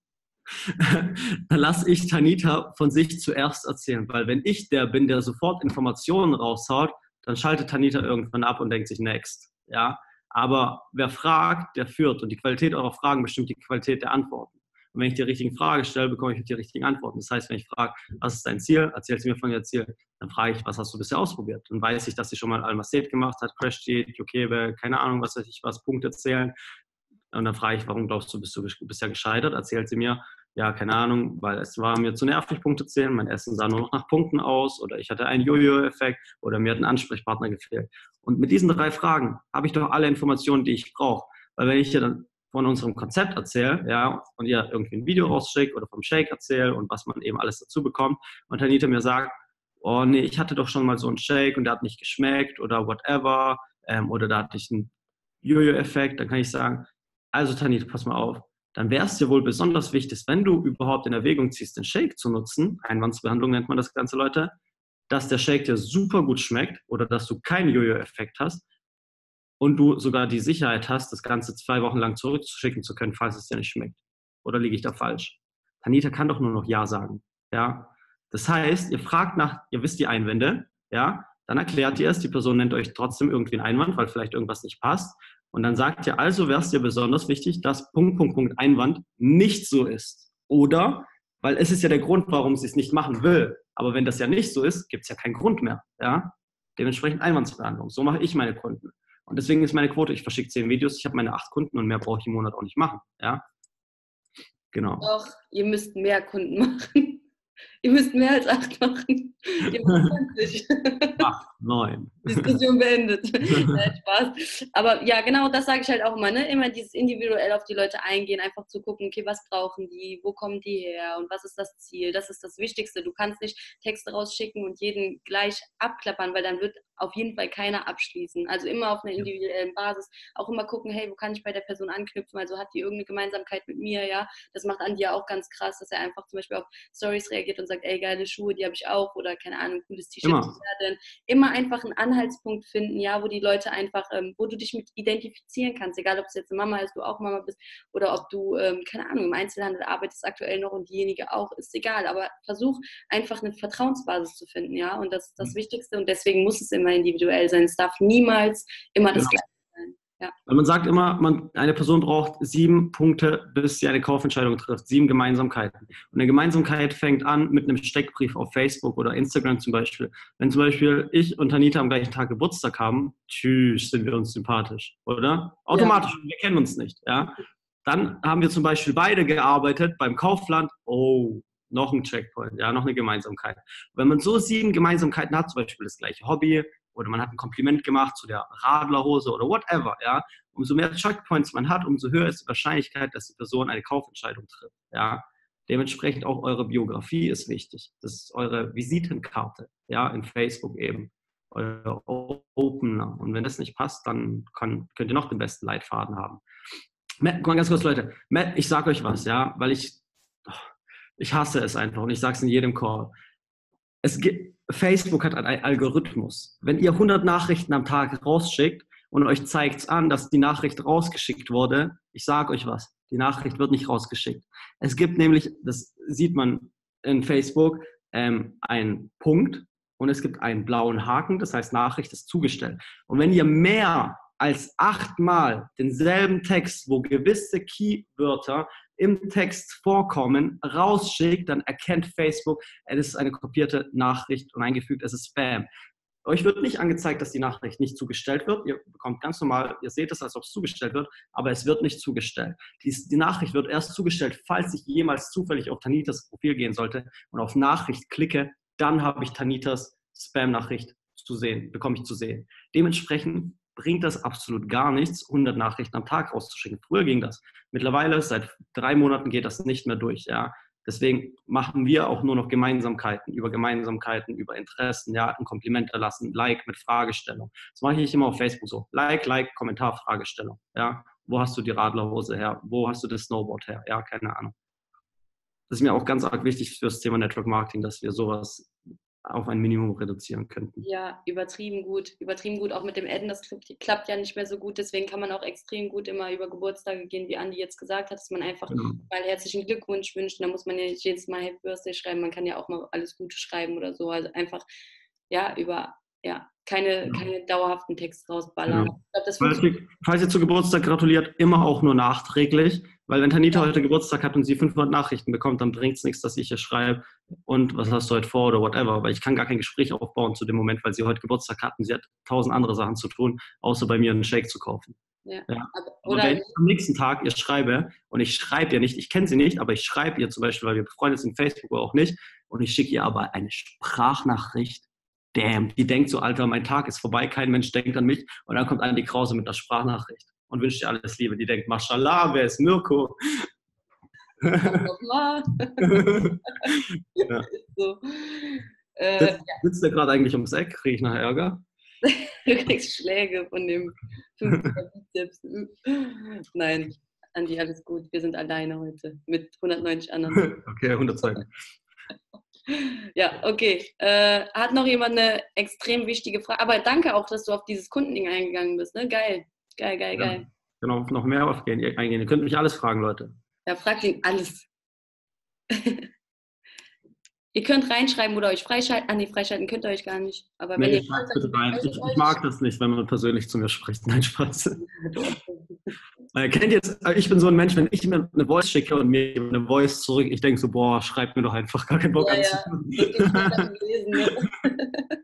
dann lasse ich Tanita von sich zuerst erzählen. Weil wenn ich der bin, der sofort Informationen raushaut, dann schaltet Tanita irgendwann ab und denkt sich, next. Ja? Aber wer fragt, der führt. Und die Qualität eurer Fragen bestimmt die Qualität der Antworten. Und wenn ich die richtigen Fragen stelle, bekomme ich die richtigen Antworten. Das heißt, wenn ich frage, was ist dein Ziel, erzählst du mir von deinem Ziel, dann frage ich, was hast du bisher ausprobiert? Dann weiß ich, dass sie schon mal Almastet gemacht hat, Crash-Diät, Jokebe, keine Ahnung, was weiß ich was, Punkte zählen. Und dann frage ich, warum glaubst du, bist du bisher gescheitert? Erzählt sie mir, ja, keine Ahnung, weil es war mir zu nervig, Punkte zählen, mein Essen sah nur noch nach Punkten aus oder ich hatte einen Jojo-Effekt oder mir hat ein Ansprechpartner gefehlt. Und mit diesen 3 Fragen habe ich doch alle Informationen, die ich brauche. Weil wenn ich dir dann von unserem Konzept erzähle, ja, und ihr irgendwie ein Video rausschickt oder vom Shake erzähle und was man eben alles dazu bekommt und Tanita mir sagt, oh nee, ich hatte doch schon mal so einen Shake und der hat nicht geschmeckt oder whatever, oder da hatte ich einen Jojo-Effekt, dann kann ich sagen, also Tanita, pass mal auf, dann wäre es dir wohl besonders wichtig, wenn du überhaupt in Erwägung ziehst, den Shake zu nutzen, Einwandsbehandlung nennt man das Ganze, Leute, dass der Shake dir super gut schmeckt oder dass du keinen Jojo-Effekt hast, und du sogar die Sicherheit hast, das Ganze 2 Wochen lang zurückzuschicken zu können, falls es dir nicht schmeckt. Oder liege ich da falsch? Tanita kann doch nur noch Ja sagen. Ja? Das heißt, ihr fragt ihr wisst die Einwände, ja? Dann erklärt ihr es, die Person nennt euch trotzdem irgendwie einen Einwand, weil vielleicht irgendwas nicht passt. Und dann sagt ihr, also wäre es dir besonders wichtig, dass Einwand nicht so ist. Oder, weil es ist ja der Grund, warum sie es nicht machen will. Aber wenn das ja nicht so ist, gibt es ja keinen Grund mehr. Ja? Dementsprechend Einwandsbehandlung. So mache ich meine Kunden. Und deswegen ist meine Quote, ich verschicke 10 Videos, ich habe meine 8 Kunden und mehr brauche ich im Monat auch nicht machen. Ja? Genau. Doch, ihr müsst mehr Kunden machen. Ihr müsst mehr als 8 machen. Ihr macht 20. 8, 9. Diskussion beendet. Nein, Spaß. Aber ja, genau das sage ich halt auch immer, ne? Immer dieses individuell auf die Leute eingehen, einfach zu gucken, okay, was brauchen die, wo kommen die her und was ist das Ziel? Das ist das Wichtigste. Du kannst nicht Texte rausschicken und jeden gleich abklappern, weil dann wird auf jeden Fall keiner abschließen. Also immer auf einer individuellen Basis. Auch immer gucken, hey, wo kann ich bei der Person anknüpfen? Also hat die irgendeine Gemeinsamkeit mit mir, ja? Das macht Andi ja auch ganz krass, dass er einfach zum Beispiel auf Stories reagiert und sagt, ey, geile Schuhe, die habe ich auch oder keine Ahnung, cooles T-Shirt. Immer einfach einen Anhaltspunkt finden, ja, wo die Leute einfach, wo du dich mit identifizieren kannst, egal ob es jetzt eine Mama ist, du auch Mama bist oder ob du, keine Ahnung, im Einzelhandel arbeitest aktuell noch und diejenige auch, ist egal, aber versuch einfach eine Vertrauensbasis zu finden, ja, und das ist das Wichtigste und deswegen muss es immer individuell sein, es darf niemals immer das Gleiche sein. Ja. Weil man sagt immer, eine Person braucht 7 Punkte, bis sie eine Kaufentscheidung trifft. 7 Gemeinsamkeiten. Und eine Gemeinsamkeit fängt an mit einem Steckbrief auf Facebook oder Instagram zum Beispiel. Wenn zum Beispiel ich und Anita am gleichen Tag Geburtstag haben, tschüss, sind wir uns sympathisch, oder? Automatisch, wir kennen uns nicht. Ja? Dann haben wir zum Beispiel beide gearbeitet beim Kaufland. Oh, noch ein Checkpoint, ja, noch eine Gemeinsamkeit. Wenn man so 7 Gemeinsamkeiten hat, zum Beispiel das gleiche Hobby, oder man hat ein Kompliment gemacht zu der Radlerhose oder whatever, ja, umso mehr Checkpoints man hat, umso höher ist die Wahrscheinlichkeit, dass die Person eine Kaufentscheidung trifft, ja. Dementsprechend auch eure Biografie ist wichtig. Das ist eure Visitenkarte, ja, in Facebook eben, euer Opener. Und wenn das nicht passt, dann könnt ihr noch den besten Leitfaden haben. Guck mal ganz kurz, Leute. Ich sage euch was, ja, weil ich hasse es einfach und ich sage es in jedem Call. Facebook hat einen Algorithmus. Wenn ihr 100 Nachrichten am Tag rausschickt und euch zeigt an, dass die Nachricht rausgeschickt wurde, ich sage euch was, die Nachricht wird nicht rausgeschickt. Es gibt nämlich, das sieht man in Facebook, einen Punkt und es gibt einen blauen Haken, das heißt Nachricht ist zugestellt. Und wenn ihr mehr als 8 Mal denselben Text, wo gewisse Keywörter im Text vorkommen, rausschickt, dann erkennt Facebook, es ist eine kopierte Nachricht und eingefügt, es ist Spam. Euch wird nicht angezeigt, dass die Nachricht nicht zugestellt wird. Ihr bekommt ganz normal, ihr seht es, als ob es zugestellt wird, aber es wird nicht zugestellt. Die Nachricht wird erst zugestellt, falls ich jemals zufällig auf Tanitas Profil gehen sollte und auf Nachricht klicke, dann habe ich Tanitas Spam-Nachricht zu sehen, bekomme ich zu sehen. Dementsprechend bringt das absolut gar nichts, 100 Nachrichten am Tag rauszuschicken. Früher ging das. Mittlerweile, seit 3 Monaten geht das nicht mehr durch. Ja. Deswegen machen wir auch nur noch Gemeinsamkeiten, über Interessen, ja, ein Kompliment erlassen, Like mit Fragestellung. Das mache ich immer auf Facebook so. Like, Kommentar, Fragestellung. Ja. Wo hast du die Radlerhose her? Wo hast du das Snowboard her? Ja, keine Ahnung. Das ist mir auch ganz arg wichtig für das Thema Network Marketing, dass wir sowas auf ein Minimum reduzieren könnten. Ja, übertrieben gut. Übertrieben gut. Auch mit dem Adden, das klappt ja nicht mehr so gut. Deswegen kann man auch extrem gut immer über Geburtstage gehen, wie Andi jetzt gesagt hat, dass man einfach mal herzlichen Glückwunsch wünscht. Da muss man ja nicht jedes Mal Happy Birthday schreiben. Man kann ja auch mal alles Gute schreiben oder so. Also einfach, ja, keine dauerhaften Texte rausballern. Genau. Ich glaub, falls ihr zu Geburtstag gratuliert, immer auch nur nachträglich, weil wenn Tanita heute Geburtstag hat und sie 500 Nachrichten bekommt, dann bringt es nichts, dass ich ihr schreibe und was hast du heute vor oder whatever, aber ich kann gar kein Gespräch aufbauen zu dem Moment, weil sie heute Geburtstag hat und sie hat 1000 andere Sachen zu tun, außer bei mir einen Shake zu kaufen. Ja. Oder wenn ich am nächsten Tag ihr schreibe und ich schreibe ihr nicht, ich kenne sie nicht, aber ich schreibe ihr zum Beispiel, weil wir befreundet sind, Facebook oder auch nicht, und ich schicke ihr aber eine Sprachnachricht. Damn, die denkt so, Alter, mein Tag ist vorbei, kein Mensch denkt an mich. Und dann kommt Andi Krause mit einer Sprachnachricht und wünscht dir alles Liebe. Die denkt, Mashallah, wer ist Mirko? Ja. So. Sitzt der gerade eigentlich ums Eck? Kriege ich nachher Ärger? Du kriegst Schläge von dem 50er Bizeps. Nein, Andi, alles gut. Wir sind alleine heute mit 190 anderen. Okay, 102. Ja, okay. Hat noch jemand eine extrem wichtige Frage? Aber danke auch, dass du auf dieses Kundending eingegangen bist. Ne? Geil. Ja, genau, noch mehr eingehen. Ihr könnt mich alles fragen, Leute. Ja, fragt ihn alles. Ihr könnt reinschreiben oder euch freischalten. Nee, freischalten könnt ihr euch gar nicht. Aber wenn ihr schreibt bitte rein. Ich mag das nicht, wenn man persönlich zu mir spricht. Nein, Spaß. Kennt ihr jetzt, ich bin so ein Mensch, wenn ich mir eine Voice schicke und mir eine Voice zurück, ich denke so, boah, schreibt mir doch einfach, gar keinen Bock anzuhören.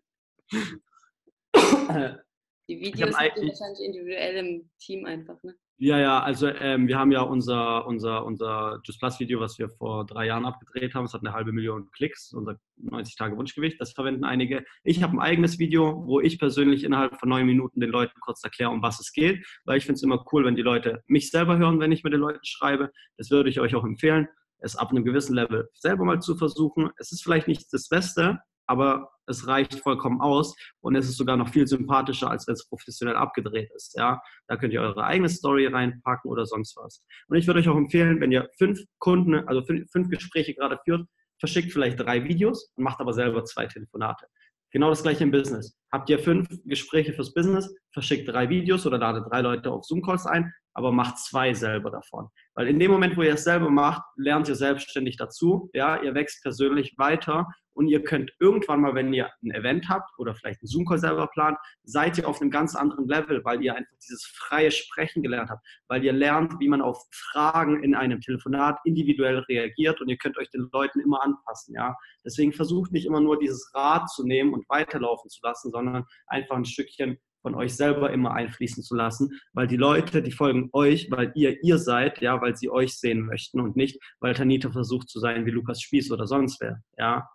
Die Videos sind wahrscheinlich individuell im Team einfach, ne? Ja, ja, also wir haben ja unser Just Plus Video, was wir vor 3 Jahren abgedreht haben. Es hat 1.500.000 Klicks, unser 90-Tage-Wunschgewicht. Das verwenden einige. Ich habe ein eigenes Video, wo ich persönlich innerhalb von 9 Minuten den Leuten kurz erkläre, um was es geht, weil ich finde es immer cool, wenn die Leute mich selber hören, wenn ich mit den Leuten schreibe. Das würde ich euch auch empfehlen, es ab einem gewissen Level selber mal zu versuchen. Es ist vielleicht nicht das Beste, aber es reicht vollkommen aus und es ist sogar noch viel sympathischer, als wenn es professionell abgedreht ist. Ja? Da könnt ihr eure eigene Story reinpacken oder sonst was. Und ich würde euch auch empfehlen, wenn ihr 5 Kunden, also 5 Gespräche gerade führt, verschickt vielleicht 3 Videos und macht aber selber 2 Telefonate. Genau das gleiche im Business. Habt ihr 5 Gespräche fürs Business, verschickt 3 Videos oder ladet 3 Leute auf Zoom-Calls ein, aber macht 2 selber davon. Weil in dem Moment, wo ihr es selber macht, lernt ihr selbstständig dazu. Ja, ihr wächst persönlich weiter und ihr könnt irgendwann mal, wenn ihr ein Event habt oder vielleicht einen Zoom-Call selber plant, seid ihr auf einem ganz anderen Level, weil ihr einfach dieses freie Sprechen gelernt habt, weil ihr lernt, wie man auf Fragen in einem Telefonat individuell reagiert und ihr könnt euch den Leuten immer anpassen. Ja? Deswegen versucht nicht immer nur dieses Rad zu nehmen und weiterlaufen zu lassen, sondern einfach ein Stückchen von euch selber immer einfließen zu lassen, weil die Leute, die folgen euch, weil ihr seid, ja, weil sie euch sehen möchten und nicht, weil Tanita versucht zu sein wie Lukas Spieß oder sonst wer, ja.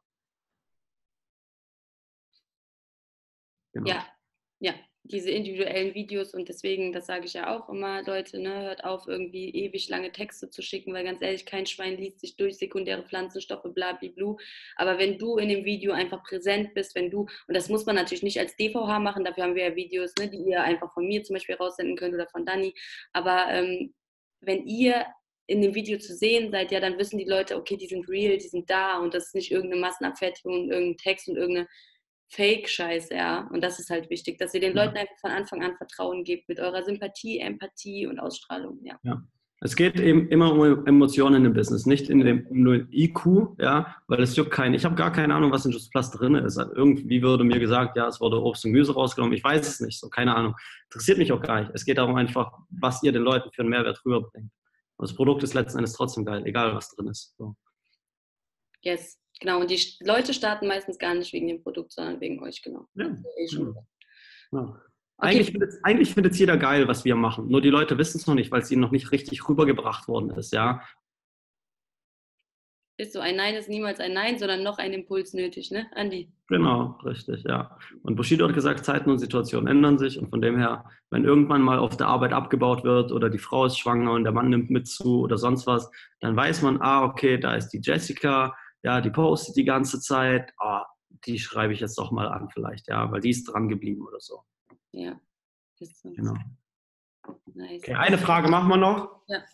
Genau. Ja, ja, diese individuellen Videos und deswegen, das sage ich ja auch immer, Leute, ne, hört auf, irgendwie ewig lange Texte zu schicken, weil ganz ehrlich, kein Schwein liest sich durch sekundäre Pflanzenstoffe, blablabla. Aber wenn du in dem Video einfach präsent bist, wenn du, und das muss man natürlich nicht als DVH machen, dafür haben wir ja Videos, ne, die ihr einfach von mir zum Beispiel raussenden könnt oder von Dani, aber wenn ihr in dem Video zu sehen seid, ja, dann wissen die Leute, okay, die sind real, die sind da und das ist nicht irgendeine Massenabfertigung und irgendein Text und irgendeine Fake-Scheiße, ja. Und das ist halt wichtig, dass ihr den Leuten einfach von Anfang an Vertrauen gebt mit eurer Sympathie, Empathie und Ausstrahlung, ja. Ja. Es geht eben immer um Emotionen im Business, nicht in dem nur IQ, ja, weil es juckt keinen. Ich habe gar keine Ahnung, was in Just Plus drin ist. Also irgendwie wurde mir gesagt, ja, es wurde Obst und Gemüse rausgenommen. Ich weiß es nicht, so keine Ahnung. Interessiert mich auch gar nicht. Es geht darum einfach, was ihr den Leuten für einen Mehrwert rüberbringt. Und das Produkt ist letzten Endes trotzdem geil, egal was drin ist. So. Yes, genau. Und die Leute starten meistens gar nicht wegen dem Produkt, sondern wegen euch, genau. Ja. Ja. Okay. Eigentlich findet es jeder geil, was wir machen. Nur die Leute wissen es noch nicht, weil es ihnen noch nicht richtig rübergebracht worden ist, ja. Ist so, ein Nein ist niemals ein Nein, sondern noch ein Impuls nötig, ne, Andi? Genau, richtig, ja. Und Bushido hat gesagt, Zeiten und Situationen ändern sich und von dem her, wenn irgendwann mal auf der Arbeit abgebaut wird oder die Frau ist schwanger und der Mann nimmt mit zu oder sonst was, dann weiß man, okay, da ist die Jessica, ja, die postet die ganze Zeit, die schreibe ich jetzt doch mal an vielleicht, ja, weil die ist dran geblieben oder so. Ja. Ist so. Genau. Nice. Okay, eine Frage machen wir noch. Ja.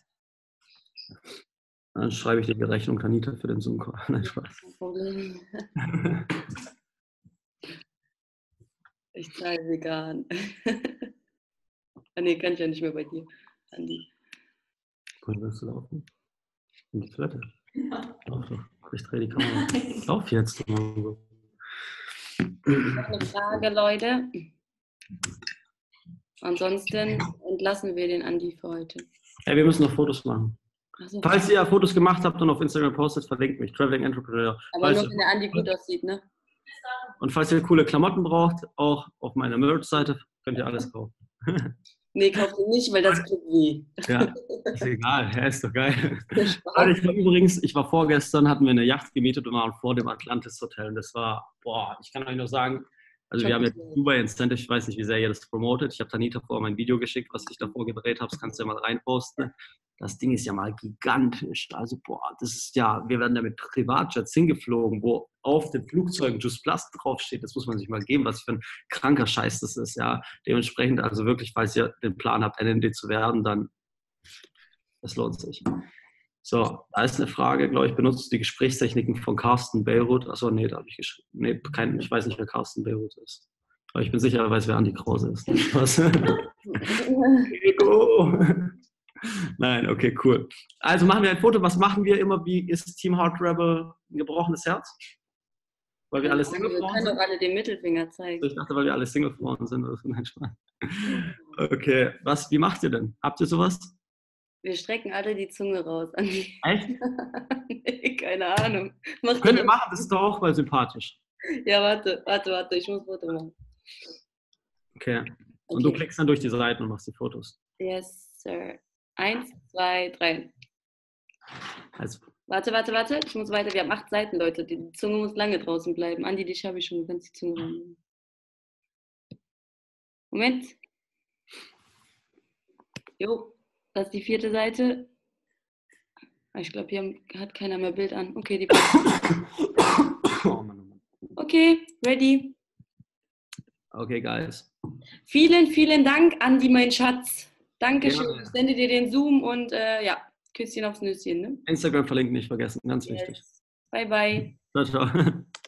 Dann schreibe ich dir die Rechnung, Tanita, für den Zoom-Call. Nein, Spaß. Kein Problem. Ich zahle vegan. Nee, kann ich ja nicht mehr bei dir, Andi. Wohin willst du laufen? In die Toilette? Lauf doch. Ich drehe die Kamera. Lauf jetzt. Eine Frage, Leute. Ansonsten entlassen wir den Andi für heute. Hey, wir müssen noch Fotos machen. So. Falls ihr Fotos gemacht habt und auf Instagram postet, verlinkt mich. Traveling Entrepreneur. Aber nur, wenn der Andi gut aussieht, ne? Und falls ihr coole Klamotten braucht, auch auf meiner Merch-Seite, könnt ihr alles kaufen. Nee, kauft ihn nicht, weil das tut weh. Ja, ist egal. Ja, ist doch geil. Ich war vorgestern, hatten wir eine Yacht gemietet und waren vor dem Atlantis Hotel. Und das war, ich kann euch nur sagen, also wir haben jetzt Dubai Incentive, ich weiß nicht, wie sehr ihr das promotet. Ich habe Tanita vorher mein Video geschickt, was ich davor gedreht habe. Das kannst du ja mal reinposten. Das Ding ist ja mal gigantisch. Also, das ist ja, wir werden da mit Privatjets hingeflogen, wo auf den Flugzeugen Just Plus draufsteht. Das muss man sich mal geben, was für ein kranker Scheiß das ist. Ja, dementsprechend, also wirklich, falls ihr den Plan habt, NND zu werden, dann, das lohnt sich. So, da ist eine Frage, glaube ich, benutzt du die Gesprächstechniken von Carsten Beirut? Achso, nee, da habe ich geschrieben. Nee, ich weiß nicht, wer Carsten Beirut ist. Aber ich bin sicher, er weiß, wer Andi Krause ist. Was? Nein, okay, cool. Also machen wir ein Foto. Was machen wir immer? Wie ist Team Heart Rebel ein gebrochenes Herz? Weil wir alle Single-Frauen sind? Wir können doch alle den Mittelfinger zeigen. Ich dachte, weil wir alle Single-Frauen sind. Nein, Spaß. Okay, wie macht ihr denn? Habt ihr sowas? Wir strecken alle die Zunge raus. Echt? Nee, keine Ahnung. Können wir machen, das ist doch auch mal sympathisch. Ja, warte, ich muss ein Foto machen. Okay. Und du klickst dann durch die Seiten und machst die Fotos. Yes. Sir. 1, 2, 3. Also, Warte. Ich muss weiter. Wir haben 8 Seiten, Leute. Die Zunge muss lange draußen bleiben. Andi, dich habe ich schon. Du kannst die Zunge rein. Moment. Jo, das ist die 4. Seite. Ich glaube, hier hat keiner mehr Bild an. Okay, die oh Mann, oh Mann. Okay, ready. Okay, guys. Vielen Dank, Andi, mein Schatz. Dankeschön. Gerne. Ich sende dir den Zoom und ja, Küsschen aufs Nüsschen. Ne? Instagram verlinken nicht vergessen, ganz Yes. wichtig. Bye, bye. Ciao, ciao.